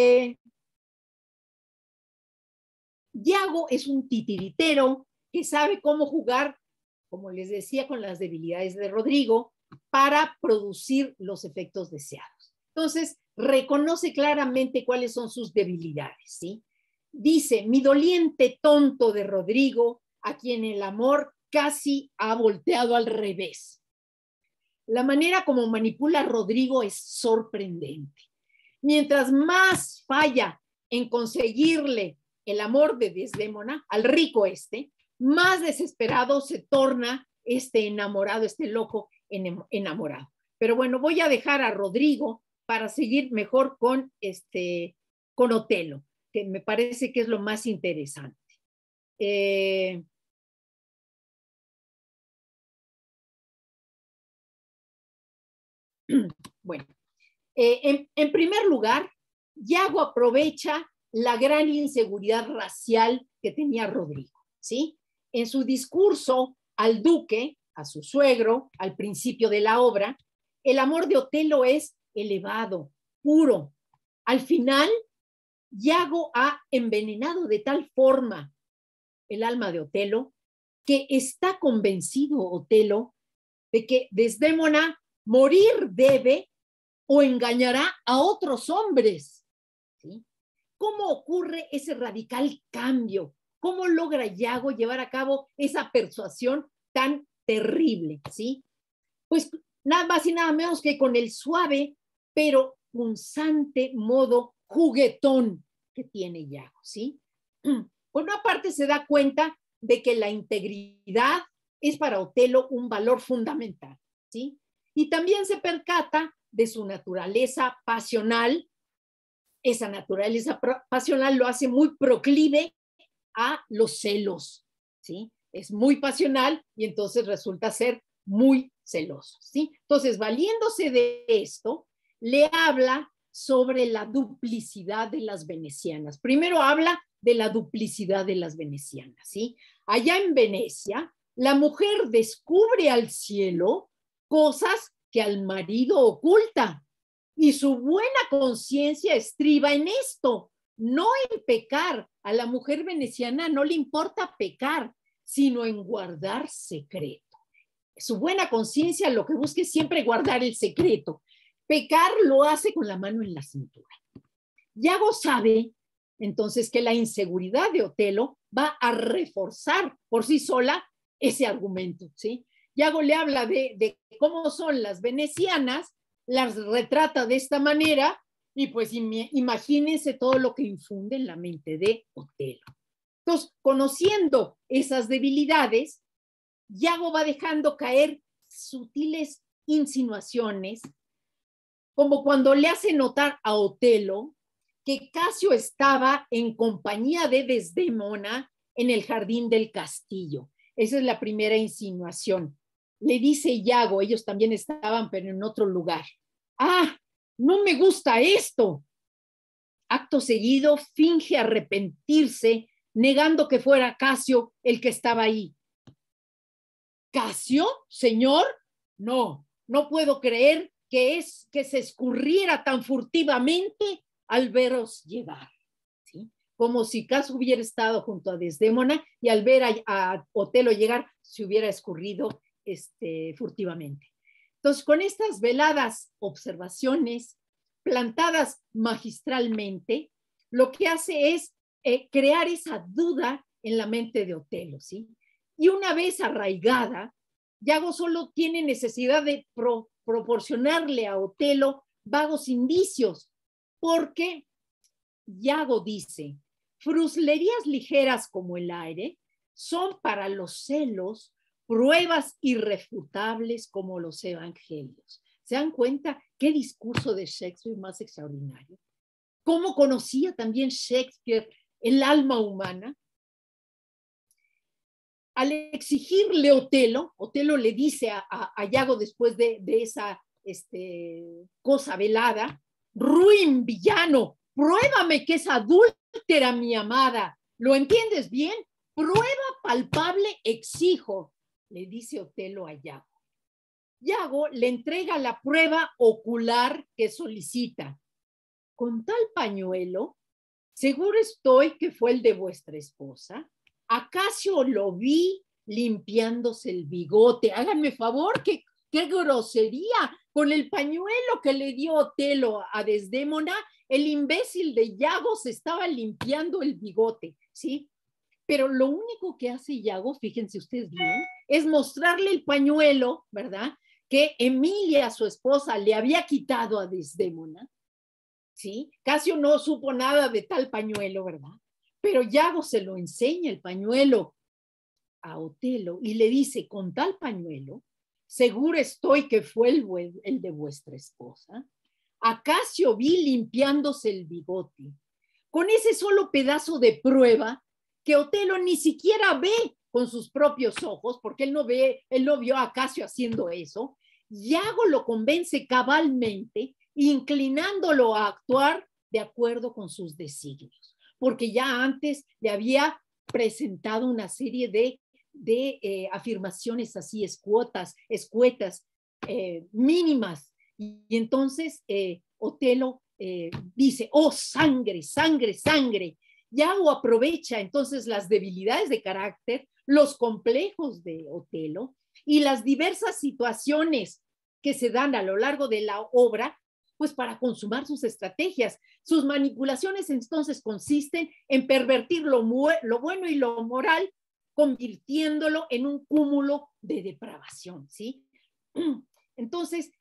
Speaker 2: Yago es un titiritero que sabe cómo jugar, como les decía, con las debilidades de Rodrigo para producir los efectos deseados. Entonces, reconoce claramente cuáles son sus debilidades, ¿sí? Dice, mi doliente tonto de Rodrigo, a quien el amor casi ha volteado al revés. La manera como manipula a Rodrigo es sorprendente. Mientras más falla en conseguirle el amor de Desdémona al rico más desesperado se torna enamorado, loco enamorado. Pero bueno, voy a dejar a Rodrigo para seguir mejor con Otelo, que me parece que es lo más interesante. Bueno, en primer lugar, Yago aprovecha la gran inseguridad racial que tenía Rodrigo, ¿sí? En su discurso al duque, a su suegro, al principio de la obra, el amor de Otelo es elevado, puro. Al final, Iago ha envenenado de tal forma el alma de Otelo que está convencido Otelo de que Desdémona morir debe o engañará a otros hombres, ¿sí? ¿Cómo ocurre ese radical cambio? ¿Cómo logra Iago llevar a cabo esa persuasión tan terrible, ¿sí? Pues nada más y nada menos que con el suave pero punzante modo juguetón que tiene Iago, ¿sí? Por una parte se da cuenta de que la integridad es para Otelo un valor fundamental, ¿sí? Y también se percata de su naturaleza pasional. Esa naturaleza pasional lo hace muy proclive a los celos, ¿sí? Es muy pasional y entonces resulta ser muy celoso, ¿sí? Entonces, valiéndose de esto, le habla sobre la duplicidad de las venecianas. Primero habla de la duplicidad de las venecianas, ¿sí? Allá en Venecia, la mujer descubre al cielo cosas que al marido oculta y su buena conciencia estriba en esto, no en pecar. A la mujer veneciana no le importa pecar, sino en guardar secreto. Su buena conciencia lo que busca es siempre guardar el secreto. Pecar lo hace con la mano en la cintura. Iago sabe entonces que la inseguridad de Otelo va a reforzar por sí sola ese argumento, ¿sí? Iago le habla de cómo son las venecianas, las retrata de esta manera y pues imagínense todo lo que infunde en la mente de Otelo. Entonces, conociendo esas debilidades, Iago va dejando caer sutiles insinuaciones, como cuando le hace notar a Otelo que Casio estaba en compañía de Desdémona en el jardín del castillo. Esa es la primera insinuación. Le dice Iago, ellos también estaban, pero en otro lugar. ¡Ah! No me gusta esto. Acto seguido, finge arrepentirse, negando que fuera Casio el que estaba ahí. ¿Casio, señor? No, no puedo creer que se escurriera tan furtivamente al veros llegar, ¿sí? Como si Casio hubiera estado junto a Desdémona y al ver a Otelo llegar se hubiera escurrido furtivamente. Entonces, con estas veladas observaciones plantadas magistralmente, lo que hace es crear esa duda en la mente de Otelo, ¿sí? Y una vez arraigada, Iago solo tiene necesidad de proporcionarle a Otelo vagos indicios, porque Iago dice, fruslerías ligeras como el aire son para los celos pruebas irrefutables como los evangelios. ¿Se dan cuenta qué discurso de Shakespeare más extraordinario? ¿Cómo conocía también Shakespeare el alma humana? Al exigirle Otelo le dice a Iago después de esa cosa velada, ruin villano, pruébame que es adúltera mi amada. ¿Lo entiendes bien? Prueba palpable exijo, le dice Otelo a Iago. Iago le entrega la prueba ocular que solicita. Con tal pañuelo, seguro estoy que fue el de vuestra esposa. ¿Acaso lo vi limpiándose el bigote? Háganme favor, qué grosería. Con el pañuelo que le dio Otelo a Desdémona, el imbécil de Iago se estaba limpiando el bigote, ¿sí? Pero lo único que hace Iago, fíjense ustedes bien, es mostrarle el pañuelo, ¿verdad? Que Emilia, su esposa, le había quitado a Desdémona, ¿sí? Casio no supo nada de tal pañuelo, ¿verdad? Pero Iago se lo enseña el pañuelo a Otelo y le dice, con tal pañuelo, seguro estoy que fue el de vuestra esposa. A Casio vi limpiándose el bigote. Con ese solo pedazo de prueba que Otelo ni siquiera ve con sus propios ojos, porque él no vio a Casio haciendo eso, Iago lo convence cabalmente, inclinándolo a actuar de acuerdo con sus designios. porque ya antes le había presentado una serie de afirmaciones así escuetas, mínimas. Y entonces Otelo dice, oh, sangre, sangre, sangre. Iago aprovecha entonces las debilidades de carácter, los complejos de Otelo y las diversas situaciones que se dan a lo largo de la obra, pues para consumar sus estrategias. Sus manipulaciones entonces consisten en pervertir lo bueno y lo moral, convirtiéndolo en un cúmulo de depravación, ¿sí? Entonces,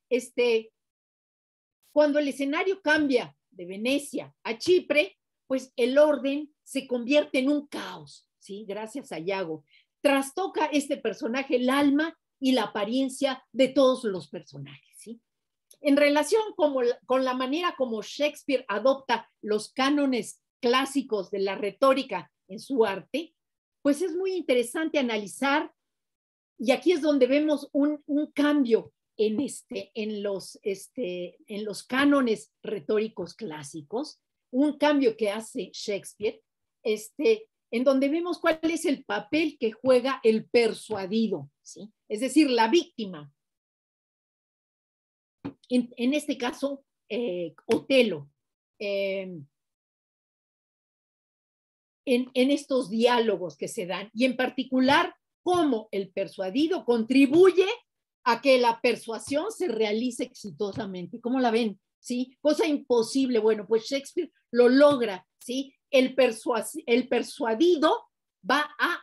Speaker 2: cuando el escenario cambia de Venecia a Chipre, pues el orden se convierte en un caos, ¿sí? Gracias a Iago. Trastoca este personaje el alma y la apariencia de todos los personajes, ¿sí? En relación con la manera como Shakespeare adopta los cánones clásicos de la retórica en su arte, pues es muy interesante analizar, y aquí es donde vemos un cambio en los cánones retóricos clásicos, un cambio que hace Shakespeare, en donde vemos cuál es el papel que juega el persuadido, ¿sí? Es decir, la víctima. En este caso, Otelo, en estos diálogos que se dan, y en particular, cómo el persuadido contribuye a que la persuasión se realice exitosamente. ¿Cómo la ven? ¿Sí? Cosa imposible. Bueno, pues Shakespeare lo logra, ¿sí? El persuadido va a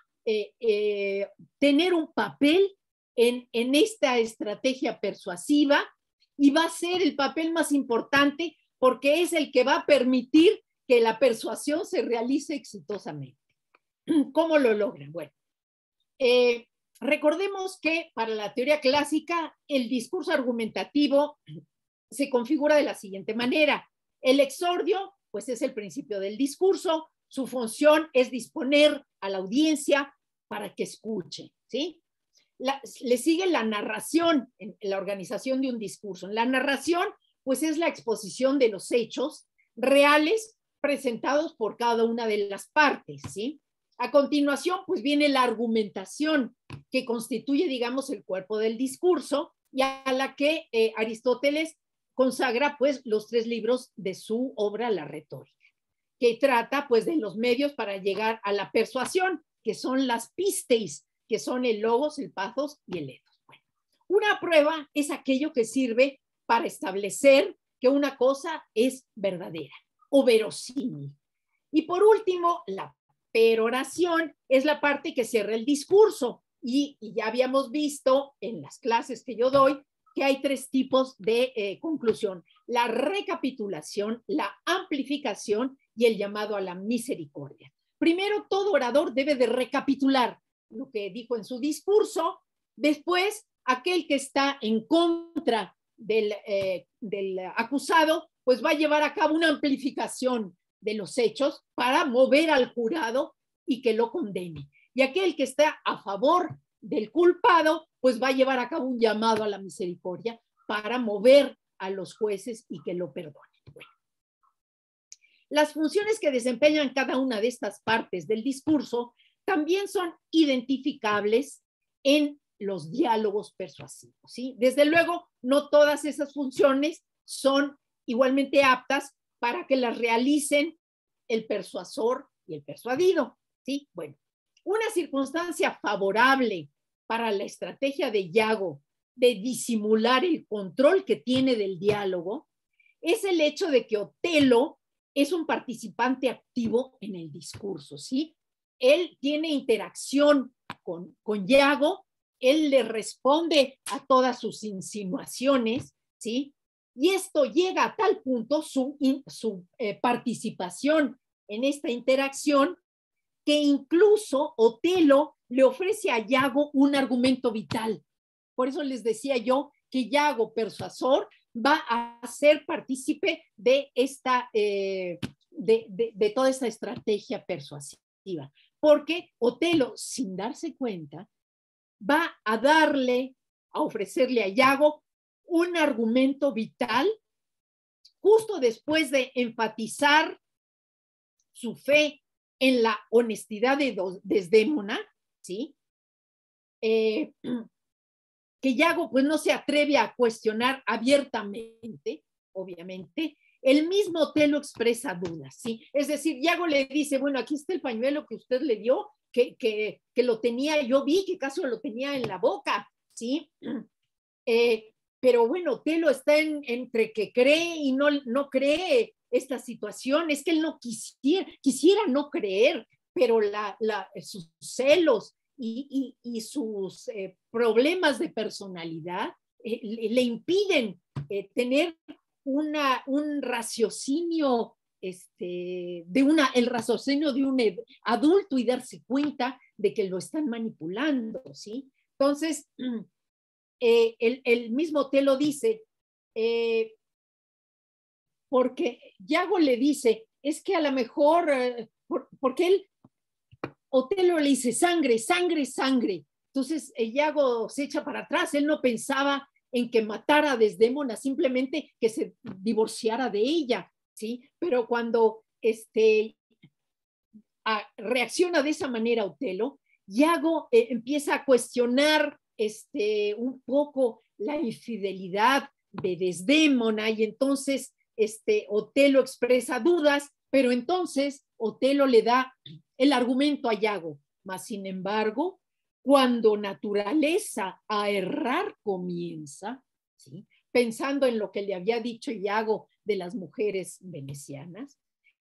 Speaker 2: tener un papel en esta estrategia persuasiva, y va a ser el papel más importante porque es el que va a permitir que la persuasión se realice exitosamente. ¿Cómo lo logran? Bueno, recordemos que para la teoría clásica el discurso argumentativo se configura de la siguiente manera. El exordio, pues es el principio del discurso, su función es disponer a la audiencia para que escuche, ¿sí? Le sigue la narración en la organización de un discurso. La narración, pues es la exposición de los hechos reales presentados por cada una de las partes, ¿sí? A continuación, pues viene la argumentación, que constituye, digamos, el cuerpo del discurso, y a la que Aristóteles consagra, pues, los 3 libros de su obra, La Retórica, que trata, pues, de los medios para llegar a la persuasión, que son las pisteis, que son el logos, el pathos y el ethos. Bueno, una prueba es aquello que sirve para establecer que una cosa es verdadera o verosímil. Y por último, la peroración es la parte que cierra el discurso. Y ya habíamos visto en las clases que yo doy que hay 3 tipos de conclusión: la recapitulación, la amplificación y el llamado a la misericordia. Primero, todo orador debe de recapitular lo que dijo en su discurso. Después, aquel que está en contra del acusado, pues va a llevar a cabo una amplificación de los hechos para mover al jurado y que lo condene. Y aquel que está a favor del culpado, pues va a llevar a cabo un llamado a la misericordia para mover a los jueces y que lo perdonen. Bueno, las funciones que desempeñan cada una de estas partes del discurso también son identificables en los diálogos persuasivos, ¿sí? Desde luego, no todas esas funciones son igualmente aptas para que las realicen el persuasor y el persuadido, ¿sí? Bueno, una circunstancia favorable para la estrategia de Iago de disimular el control que tiene del diálogo es el hecho de que Otelo es un participante activo en el discurso, ¿sí? Él tiene interacción con Iago, él le responde a todas sus insinuaciones, ¿sí? Y esto llega a tal punto, su participación en esta interacción, que incluso Otelo le ofrece a Iago un argumento vital. Por eso les decía yo que Iago, persuasor, va a ser partícipe de toda esta estrategia persuasiva. Porque Otelo, sin darse cuenta, va a ofrecerle a Iago un argumento vital justo después de enfatizar su fe en la honestidad de Desdémona, ¿sí? Que Iago pues no se atreve a cuestionar abiertamente, obviamente. El mismo Otelo expresa dudas, ¿sí? Es decir, Iago le dice, bueno, aquí está el pañuelo que usted le dio, que lo tenía, yo vi que casi lo tenía en la boca, ¿sí? Pero bueno, Otelo está entre que cree y no cree esta situación. Es que él no quisiera no creer, pero sus celos y sus problemas de personalidad le impiden tener un raciocinio, el raciocinio de un adulto y darse cuenta de que lo están manipulando, ¿sí? Entonces, el mismo Otelo dice, porque Iago le dice, es que a lo mejor, porque Otelo le dice, sangre, sangre, sangre. Entonces, Iago se echa para atrás, él no pensaba en que matara a Desdémona, simplemente que se divorciara de ella, ¿sí? Pero cuando reacciona de esa manera Otelo, Iago empieza a cuestionar un poco la infidelidad de Desdémona y entonces Otelo expresa dudas, pero entonces Otelo le da el argumento a Iago, mas sin embargo, cuando naturaleza a errar comienza, ¿sí? Pensando en lo que le había dicho Iago de las mujeres venecianas,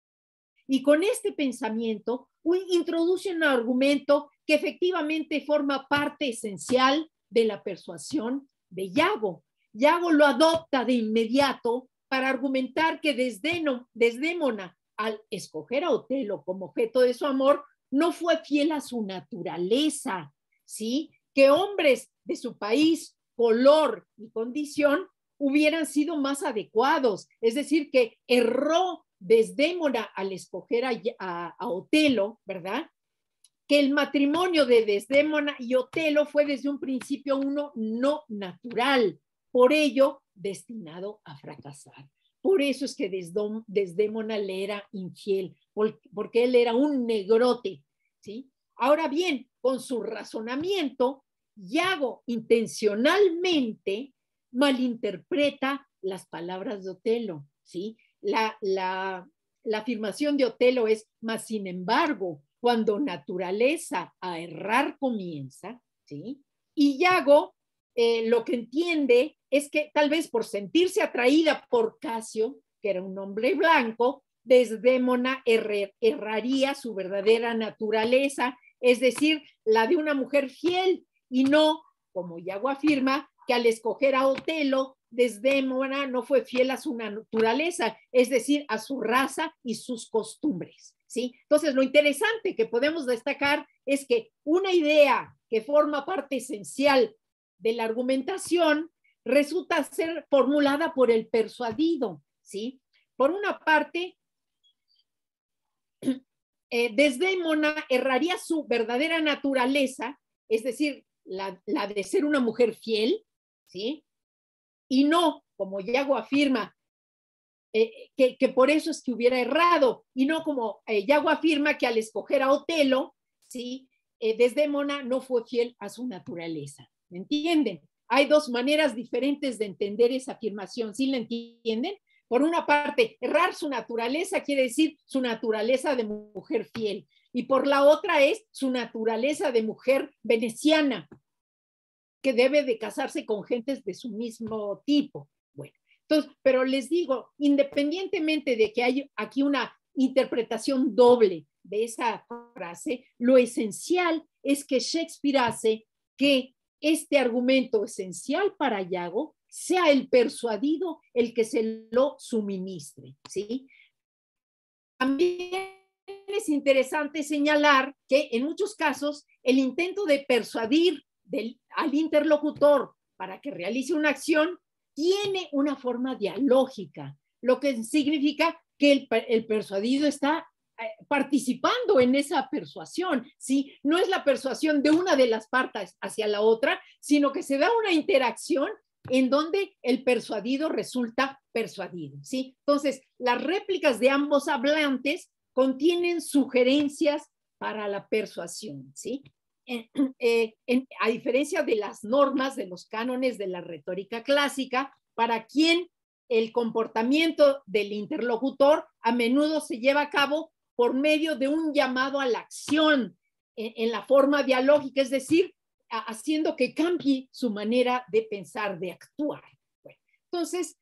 Speaker 2: y con este pensamiento introduce un argumento que efectivamente forma parte esencial de la persuasión de Iago. Iago lo adopta de inmediato para argumentar que Desdémona, al escoger a Otelo como objeto de su amor, no fue fiel a su naturaleza, ¿sí? Que hombres de su país, color y condición hubieran sido más adecuados, es decir, que erró Desdémona al escoger a Otelo, ¿verdad? Que el matrimonio de Desdémona y Otelo fue desde un principio uno no natural, por ello destinado a fracasar. Por eso es que Desdémona le era infiel, porque él era un negrote, ¿sí? Ahora bien, con su razonamiento, Iago intencionalmente malinterpreta las palabras de Otelo, ¿sí? La afirmación de Otelo es, mas sin embargo, cuando naturaleza a errar comienza, ¿sí? Y Iago lo que entiende es que tal vez por sentirse atraída por Casio, que era un hombre blanco, Desdémona erraría su verdadera naturaleza, es decir, la de una mujer fiel, y no, como Iago afirma, que al escoger a Otelo, Desdémona no fue fiel a su naturaleza, es decir, a su raza y sus costumbres, ¿sí? Entonces, lo interesante que podemos destacar es que una idea que forma parte esencial de la argumentación resulta ser formulada por el persuadido, ¿sí? Por una parte, Desdémona erraría su verdadera naturaleza, es decir, la de ser una mujer fiel, ¿sí? Y no, como Iago afirma, que por eso es que hubiera errado, y no como Iago afirma que al escoger a Otelo, ¿sí? Desdémona no fue fiel a su naturaleza. ¿Me entienden? Hay dos maneras diferentes de entender esa afirmación. ¿Sí la entienden? Por una parte, errar su naturaleza quiere decir su naturaleza de mujer fiel. Y por la otra es su naturaleza de mujer veneciana, que debe de casarse con gentes de su mismo tipo. Bueno, entonces, pero les digo, independientemente de que hay aquí una interpretación doble de esa frase, lo esencial es que Shakespeare hace que este argumento esencial para Iago sea el persuadido el que se lo suministre, ¿sí? También es interesante señalar que en muchos casos el intento de persuadir al interlocutor para que realice una acción tiene una forma dialógica, lo que significa que el persuadido está participando en esa persuasión, ¿sí? No es la persuasión de una de las partes hacia la otra, sino que se da una interacción en donde el persuadido resulta persuadido, ¿sí? Entonces, las réplicas de ambos hablantes contienen sugerencias para la persuasión, ¿sí? A diferencia de las normas, de los cánones de la retórica clásica, para quien el comportamiento del interlocutor a menudo se lleva a cabo por medio de un llamado a la acción en la forma dialógica, es decir, haciendo que cambie su manera de pensar, de actuar. Bueno, entonces,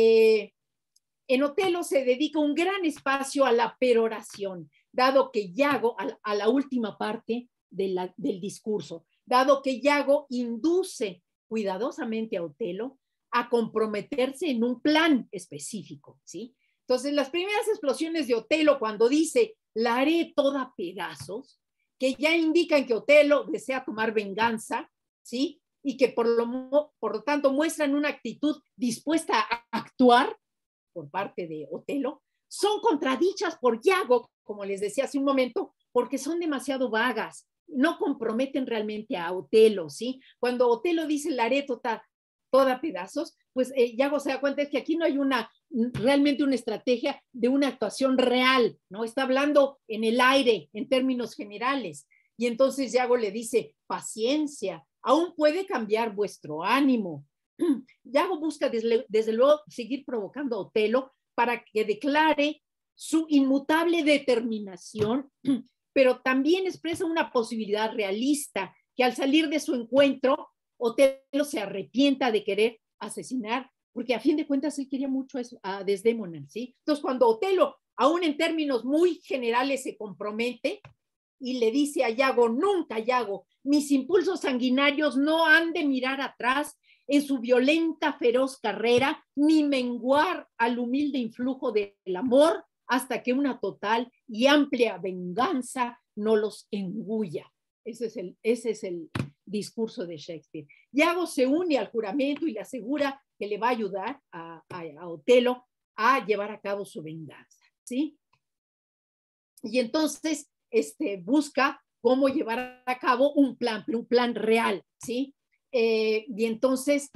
Speaker 2: en Otelo se dedica un gran espacio a la peroración, dado que Iago, a la última parte del discurso, dado que Iago induce cuidadosamente a Otelo a comprometerse en un plan específico, ¿sí? Entonces, las primeras explosiones de Otelo, cuando dice, la haré toda a pedazos, que ya indican que Otelo desea tomar venganza, ¿sí? Y que por lo tanto muestran una actitud dispuesta a actuar por parte de Otelo, son contradichas por Iago, como les decía hace un momento, porque son demasiado vagas, no comprometen realmente a Otelo, ¿sí? Cuando Otelo dice la haré toda a pedazos, pues Iago se da cuenta es que aquí no hay realmente una estrategia de una actuación real, ¿no? Está hablando en el aire, en términos generales. Y entonces Iago le dice, paciencia, aún puede cambiar vuestro ánimo. Iago busca desde luego seguir provocando a Otelo para que declare su inmutable determinación, pero también expresa una posibilidad realista, que al salir de su encuentro, Otelo se arrepienta de querer asesinar, porque a fin de cuentas él quería mucho a Desdémona, ¿sí? Entonces, cuando Otelo, aún en términos muy generales, se compromete y le dice a Iago, nunca, Iago, mis impulsos sanguinarios no han de mirar atrás en su violenta, feroz carrera, ni menguar al humilde influjo del amor hasta que una total y amplia venganza no los engulla. Ese es el discurso de Shakespeare. Iago se une al juramento y le asegura que le va a ayudar a Otelo a llevar a cabo su venganza, ¿sí? Y entonces busca cómo llevar a cabo un plan real, ¿sí? Y entonces,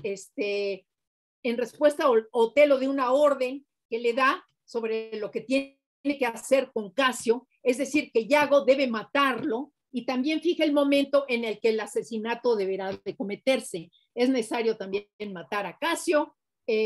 Speaker 2: en respuesta, Otelo de una orden que le da sobre lo que tiene que hacer con Casio, es decir, que Iago debe matarlo, y también fija el momento en el que el asesinato deberá de cometerse. Es necesario también matar a Casio,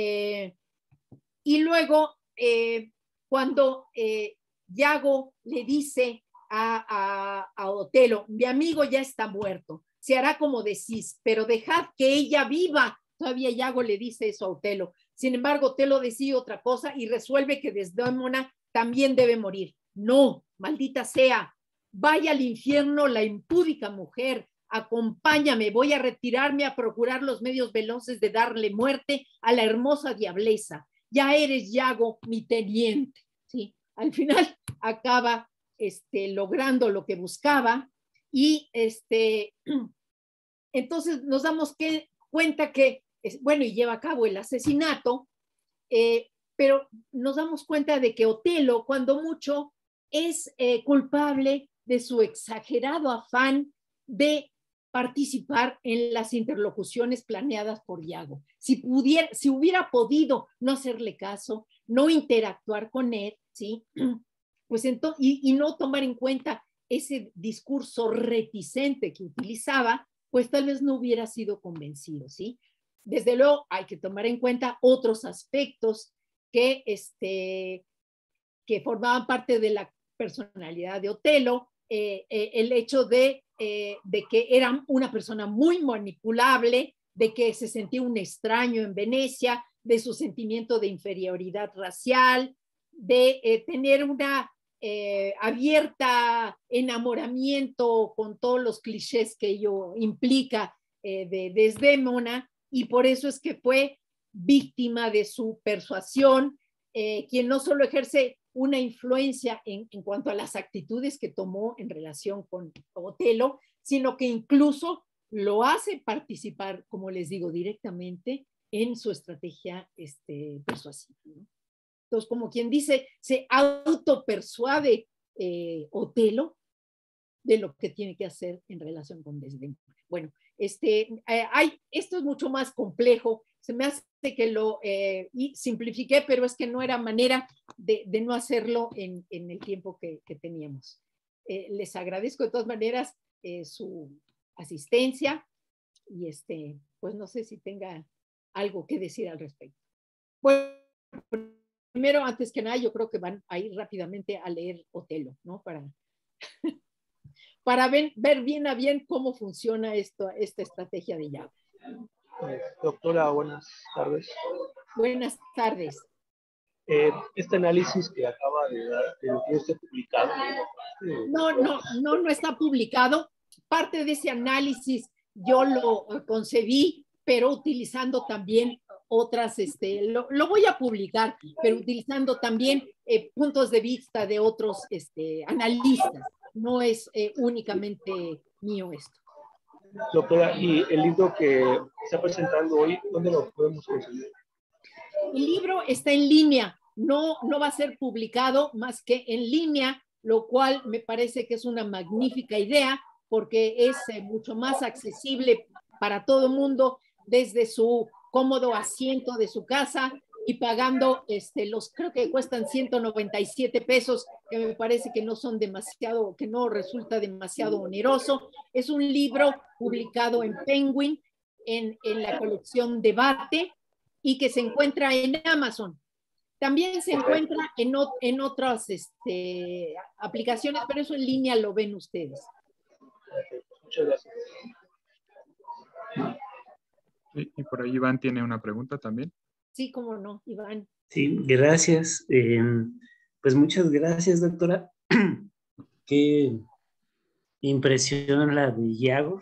Speaker 2: y luego, cuando Iago le dice a Otelo, mi amigo ya está muerto, se hará como decís, pero dejad que ella viva. Todavía Iago le dice eso a Otelo. Sin embargo, Otelo decide otra cosa y resuelve que Desdémona también debe morir. No, maldita sea, vaya al infierno la impúdica mujer, acompáñame, voy a retirarme a procurar los medios veloces de darle muerte a la hermosa diableza. Ya eres, Iago, mi teniente, ¿sí? Al final acaba logrando lo que buscaba, y entonces nos damos cuenta que, bueno, y lleva a cabo el asesinato, pero nos damos cuenta de que Otelo, cuando mucho, es culpable de su exagerado afán de participar en las interlocuciones planeadas por Iago. Si hubiera podido no hacerle caso, no interactuar con él, ¿sí? Pues y no tomar en cuenta ese discurso reticente que utilizaba, pues tal vez no hubiera sido convencido, ¿sí? Desde luego hay que tomar en cuenta otros aspectos que formaban parte de la personalidad de Otelo, el hecho de que era una persona muy manipulable, de que se sentía un extraño en Venecia, de su sentimiento de inferioridad racial, de tener una abierta enamoramiento con todos los clichés que ello implica de Desdémona, y por eso es que fue víctima de su persuasión, quien no solo ejerce una influencia en cuanto a las actitudes que tomó en relación con Otelo, sino que incluso lo hace participar, como les digo, directamente en su estrategia persuasiva, ¿no? Entonces, como quien dice, se autopersuade Otelo de lo que tiene que hacer en relación con Desdémona. Bueno, esto es mucho más complejo. Se me hace que lo simplifiqué, pero es que no era manera de no hacerlo en el tiempo que teníamos. Les agradezco de todas maneras su asistencia y pues no sé si tenga algo que decir al respecto. Bueno, primero, antes que nada, yo creo que van a ir rápidamente a leer Otelo, ¿no? Para ver bien a bien cómo funciona esta estrategia de Yago.
Speaker 5: Doctora, buenas tardes.
Speaker 2: Buenas tardes.
Speaker 5: Este análisis que acaba de dar, ¿lo tiene usted publicado?
Speaker 2: No está publicado. Parte de ese análisis yo lo concebí, pero utilizando también otras, lo voy a publicar, pero utilizando también puntos de vista de otros analistas. No es únicamente mío esto.
Speaker 5: Doctora, ¿y el libro que está presentando hoy, dónde lo podemos conseguir?
Speaker 2: El libro está en línea, no va a ser publicado más que en línea, lo cual me parece que es una magnífica idea porque es mucho más accesible para todo el mundo desde su cómodo asiento de su casa y pagando creo que cuestan 197 pesos, que me parece que no son demasiado, que no resulta demasiado oneroso. Es un libro publicado en Penguin, en la colección Debate, y que se encuentra en Amazon. También se encuentra en otras aplicaciones, pero eso en línea lo ven ustedes.
Speaker 5: Muchas gracias.
Speaker 1: Y por ahí Iván tiene una pregunta también.
Speaker 2: Sí, cómo no, Iván.
Speaker 6: Sí, gracias. Pues muchas gracias, doctora. Qué impresión la de Yago.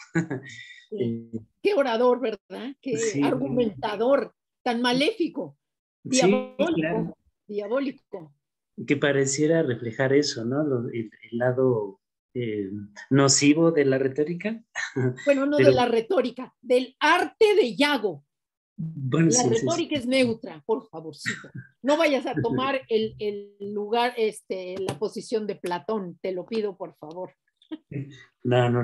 Speaker 2: Sí. Qué orador, ¿verdad? Qué sí, argumentador, tan maléfico, diabólico, sí, claro. Diabólico.
Speaker 6: Que pareciera reflejar eso, ¿no? El lado nocivo de la retórica.
Speaker 2: Bueno, no pero, de la retórica, del arte de Yago.
Speaker 6: Bueno,
Speaker 2: la retórica es neutra, por favorcito. No vayas a tomar el lugar, la posición de Platón, te lo pido, por favor.
Speaker 6: No,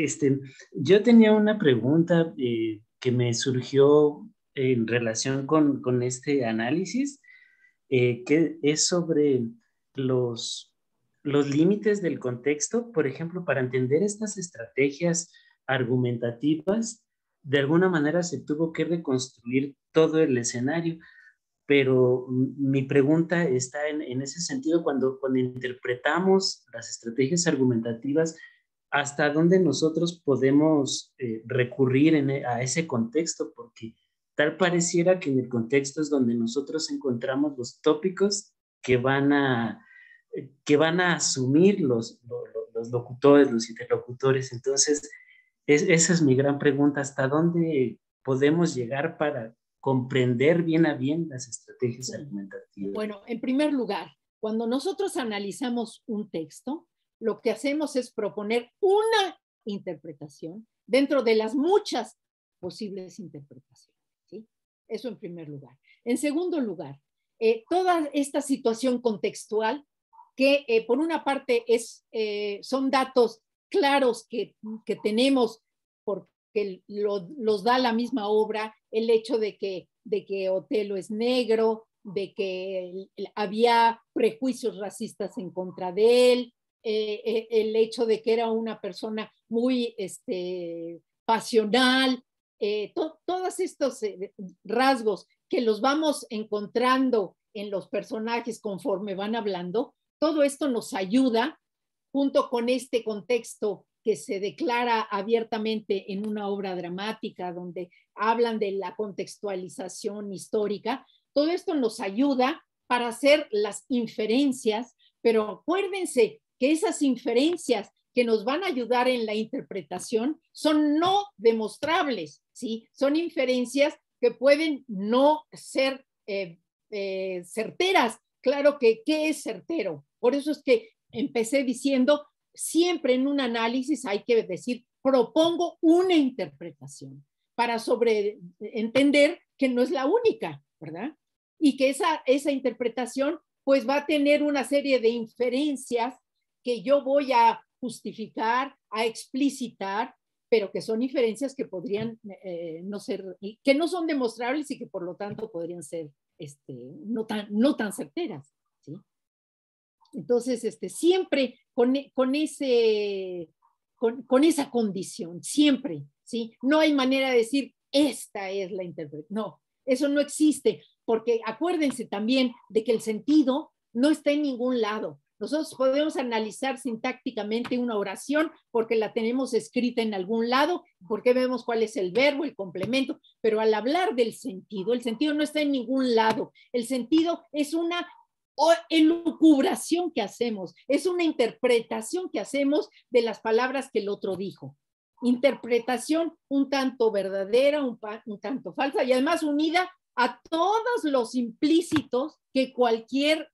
Speaker 6: yo tenía una pregunta que me surgió en relación con este análisis, que es sobre los límites del contexto. Por ejemplo, para entender estas estrategias argumentativas, de alguna manera se tuvo que reconstruir todo el escenario, pero mi pregunta está en ese sentido, cuando interpretamos las estrategias argumentativas, ¿hasta dónde nosotros podemos recurrir a ese contexto? Porque tal pareciera que en el contexto es donde nosotros encontramos los tópicos que van a asumir los locutores, los interlocutores. Entonces, esa es mi gran pregunta, ¿hasta dónde podemos llegar para comprender bien a bien las estrategias argumentativas?
Speaker 2: Bueno, en primer lugar, cuando nosotros analizamos un texto, lo que hacemos es proponer una interpretación dentro de las muchas posibles interpretaciones, ¿sí? Eso en primer lugar. En segundo lugar, toda esta situación contextual que por una parte son datos claros que tenemos porque los da la misma obra, el hecho de que Otelo es negro, de que había prejuicios racistas en contra de él, el hecho de que era una persona muy pasional, todos estos rasgos que los vamos encontrando en los personajes conforme van hablando, todo esto nos ayuda, junto con este contexto que se declara abiertamente en una obra dramática donde hablan de la contextualización histórica, todo esto nos ayuda para hacer las inferencias, pero acuérdense que esas inferencias que nos van a ayudar en la interpretación son no demostrables, ¿sí? Son inferencias que pueden no ser certeras. Claro que, ¿qué es certero? Por eso es que empecé diciendo, siempre en un análisis hay que decir, propongo una interpretación para entender que no es la única, ¿verdad? Y que esa interpretación pues va a tener una serie de inferencias que yo voy a justificar, a explicitar, pero que son inferencias que podrían no ser, que no son demostrables y que por lo tanto podrían ser no tan certeras, ¿sí? Entonces, siempre con esa condición, siempre, ¿sí? No hay manera de decir, esta es la interpretación. No, eso no existe, porque acuérdense también de que el sentido no está en ningún lado. Nosotros podemos analizar sintácticamente una oración porque la tenemos escrita en algún lado, porque vemos cuál es el verbo, el complemento, pero al hablar del sentido, el sentido no está en ningún lado. El sentido es una elucubración que hacemos, es una interpretación que hacemos de las palabras que el otro dijo. Interpretación un tanto verdadera, un tanto falsa y además unida a todos los implícitos que cualquier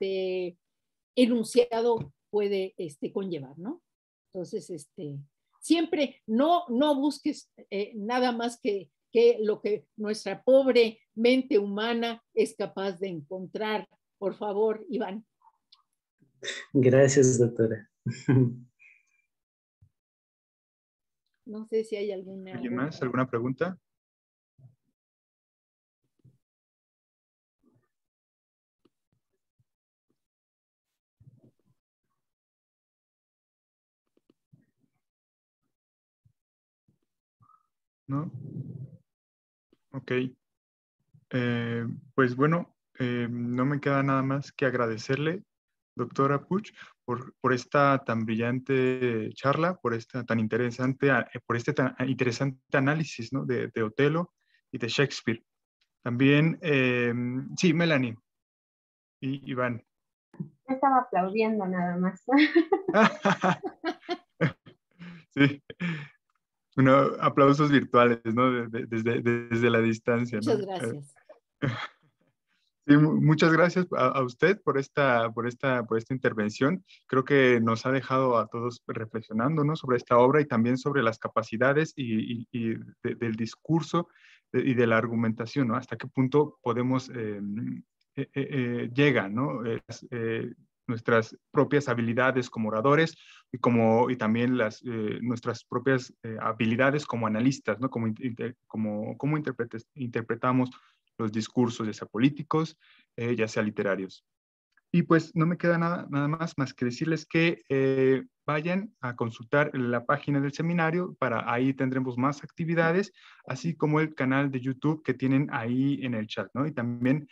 Speaker 2: enunciado puede conllevar, ¿no? Entonces, siempre no busques nada más que lo que nuestra pobre mente humana es capaz de encontrar. Por favor, Iván.
Speaker 6: Gracias, doctora.
Speaker 2: No sé si hay alguna...
Speaker 1: ¿Alguien más? ¿Alguna pregunta? ¿No? Ok. Pues bueno, no me queda nada más que agradecerle, doctora Puch, por esta tan brillante charla, por esta tan interesante, por este tan interesante análisis, ¿no? de Otelo y de Shakespeare. También, sí, Melanie y Iván.
Speaker 3: Estaba aplaudiendo nada más.
Speaker 1: Sí. Bueno, aplausos virtuales, ¿no? Desde la distancia, ¿no?
Speaker 2: Muchas gracias.
Speaker 1: Sí, muchas gracias a usted por esta intervención. Creo que nos ha dejado a todos reflexionando, ¿no? Sobre esta obra y también sobre las capacidades del discurso y de la argumentación, ¿no? Hasta qué punto podemos, llega, ¿no? Nuestras propias habilidades como oradores y también nuestras propias habilidades como analistas, ¿no? Cómo interpretamos los discursos, ya sea políticos, ya sea literarios. Y pues no me queda nada más que decirles que vayan a consultar la página del seminario, ahí tendremos más actividades, así como el canal de YouTube que tienen ahí en el chat, ¿no? Y también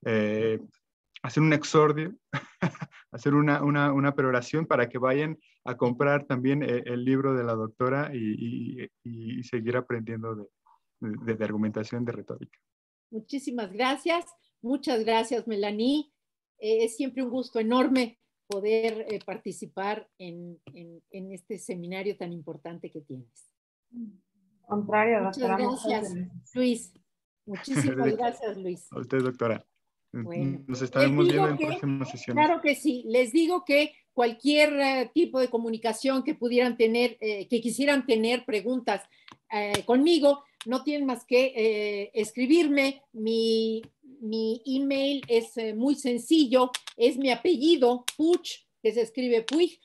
Speaker 1: hacer un exordio, hacer una peroración para que vayan a comprar también el libro de la doctora y seguir aprendiendo de argumentación, de retórica.
Speaker 2: Muchísimas gracias. Muchas gracias, Melanie. Es siempre un gusto enorme poder participar en este seminario tan importante que tienes.
Speaker 3: Contrario,
Speaker 2: muchas
Speaker 3: doctora.
Speaker 2: Gracias, Luis. Muchísimas gracias, Luis.
Speaker 1: A usted, doctora.
Speaker 2: Bueno,
Speaker 1: nos estaremos viendo en próximas sesiones.
Speaker 2: Claro que sí. Les digo que cualquier tipo de comunicación que pudieran tener, que quisieran tener preguntas conmigo, no tienen más que escribirme. Mi email es muy sencillo, es mi apellido, Puch, que se escribe puig,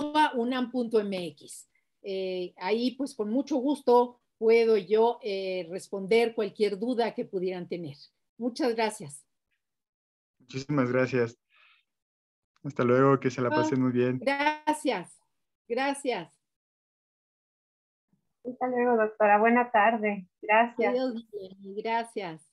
Speaker 2: @unam.mx. Ahí pues con mucho gusto puedo yo responder cualquier duda que pudieran tener. Muchas gracias.
Speaker 1: Muchísimas gracias. Hasta luego, que se la pasen muy bien.
Speaker 2: Gracias. Gracias.
Speaker 3: Hasta luego, doctora. Buena tarde. Gracias.
Speaker 2: Adiós, gracias.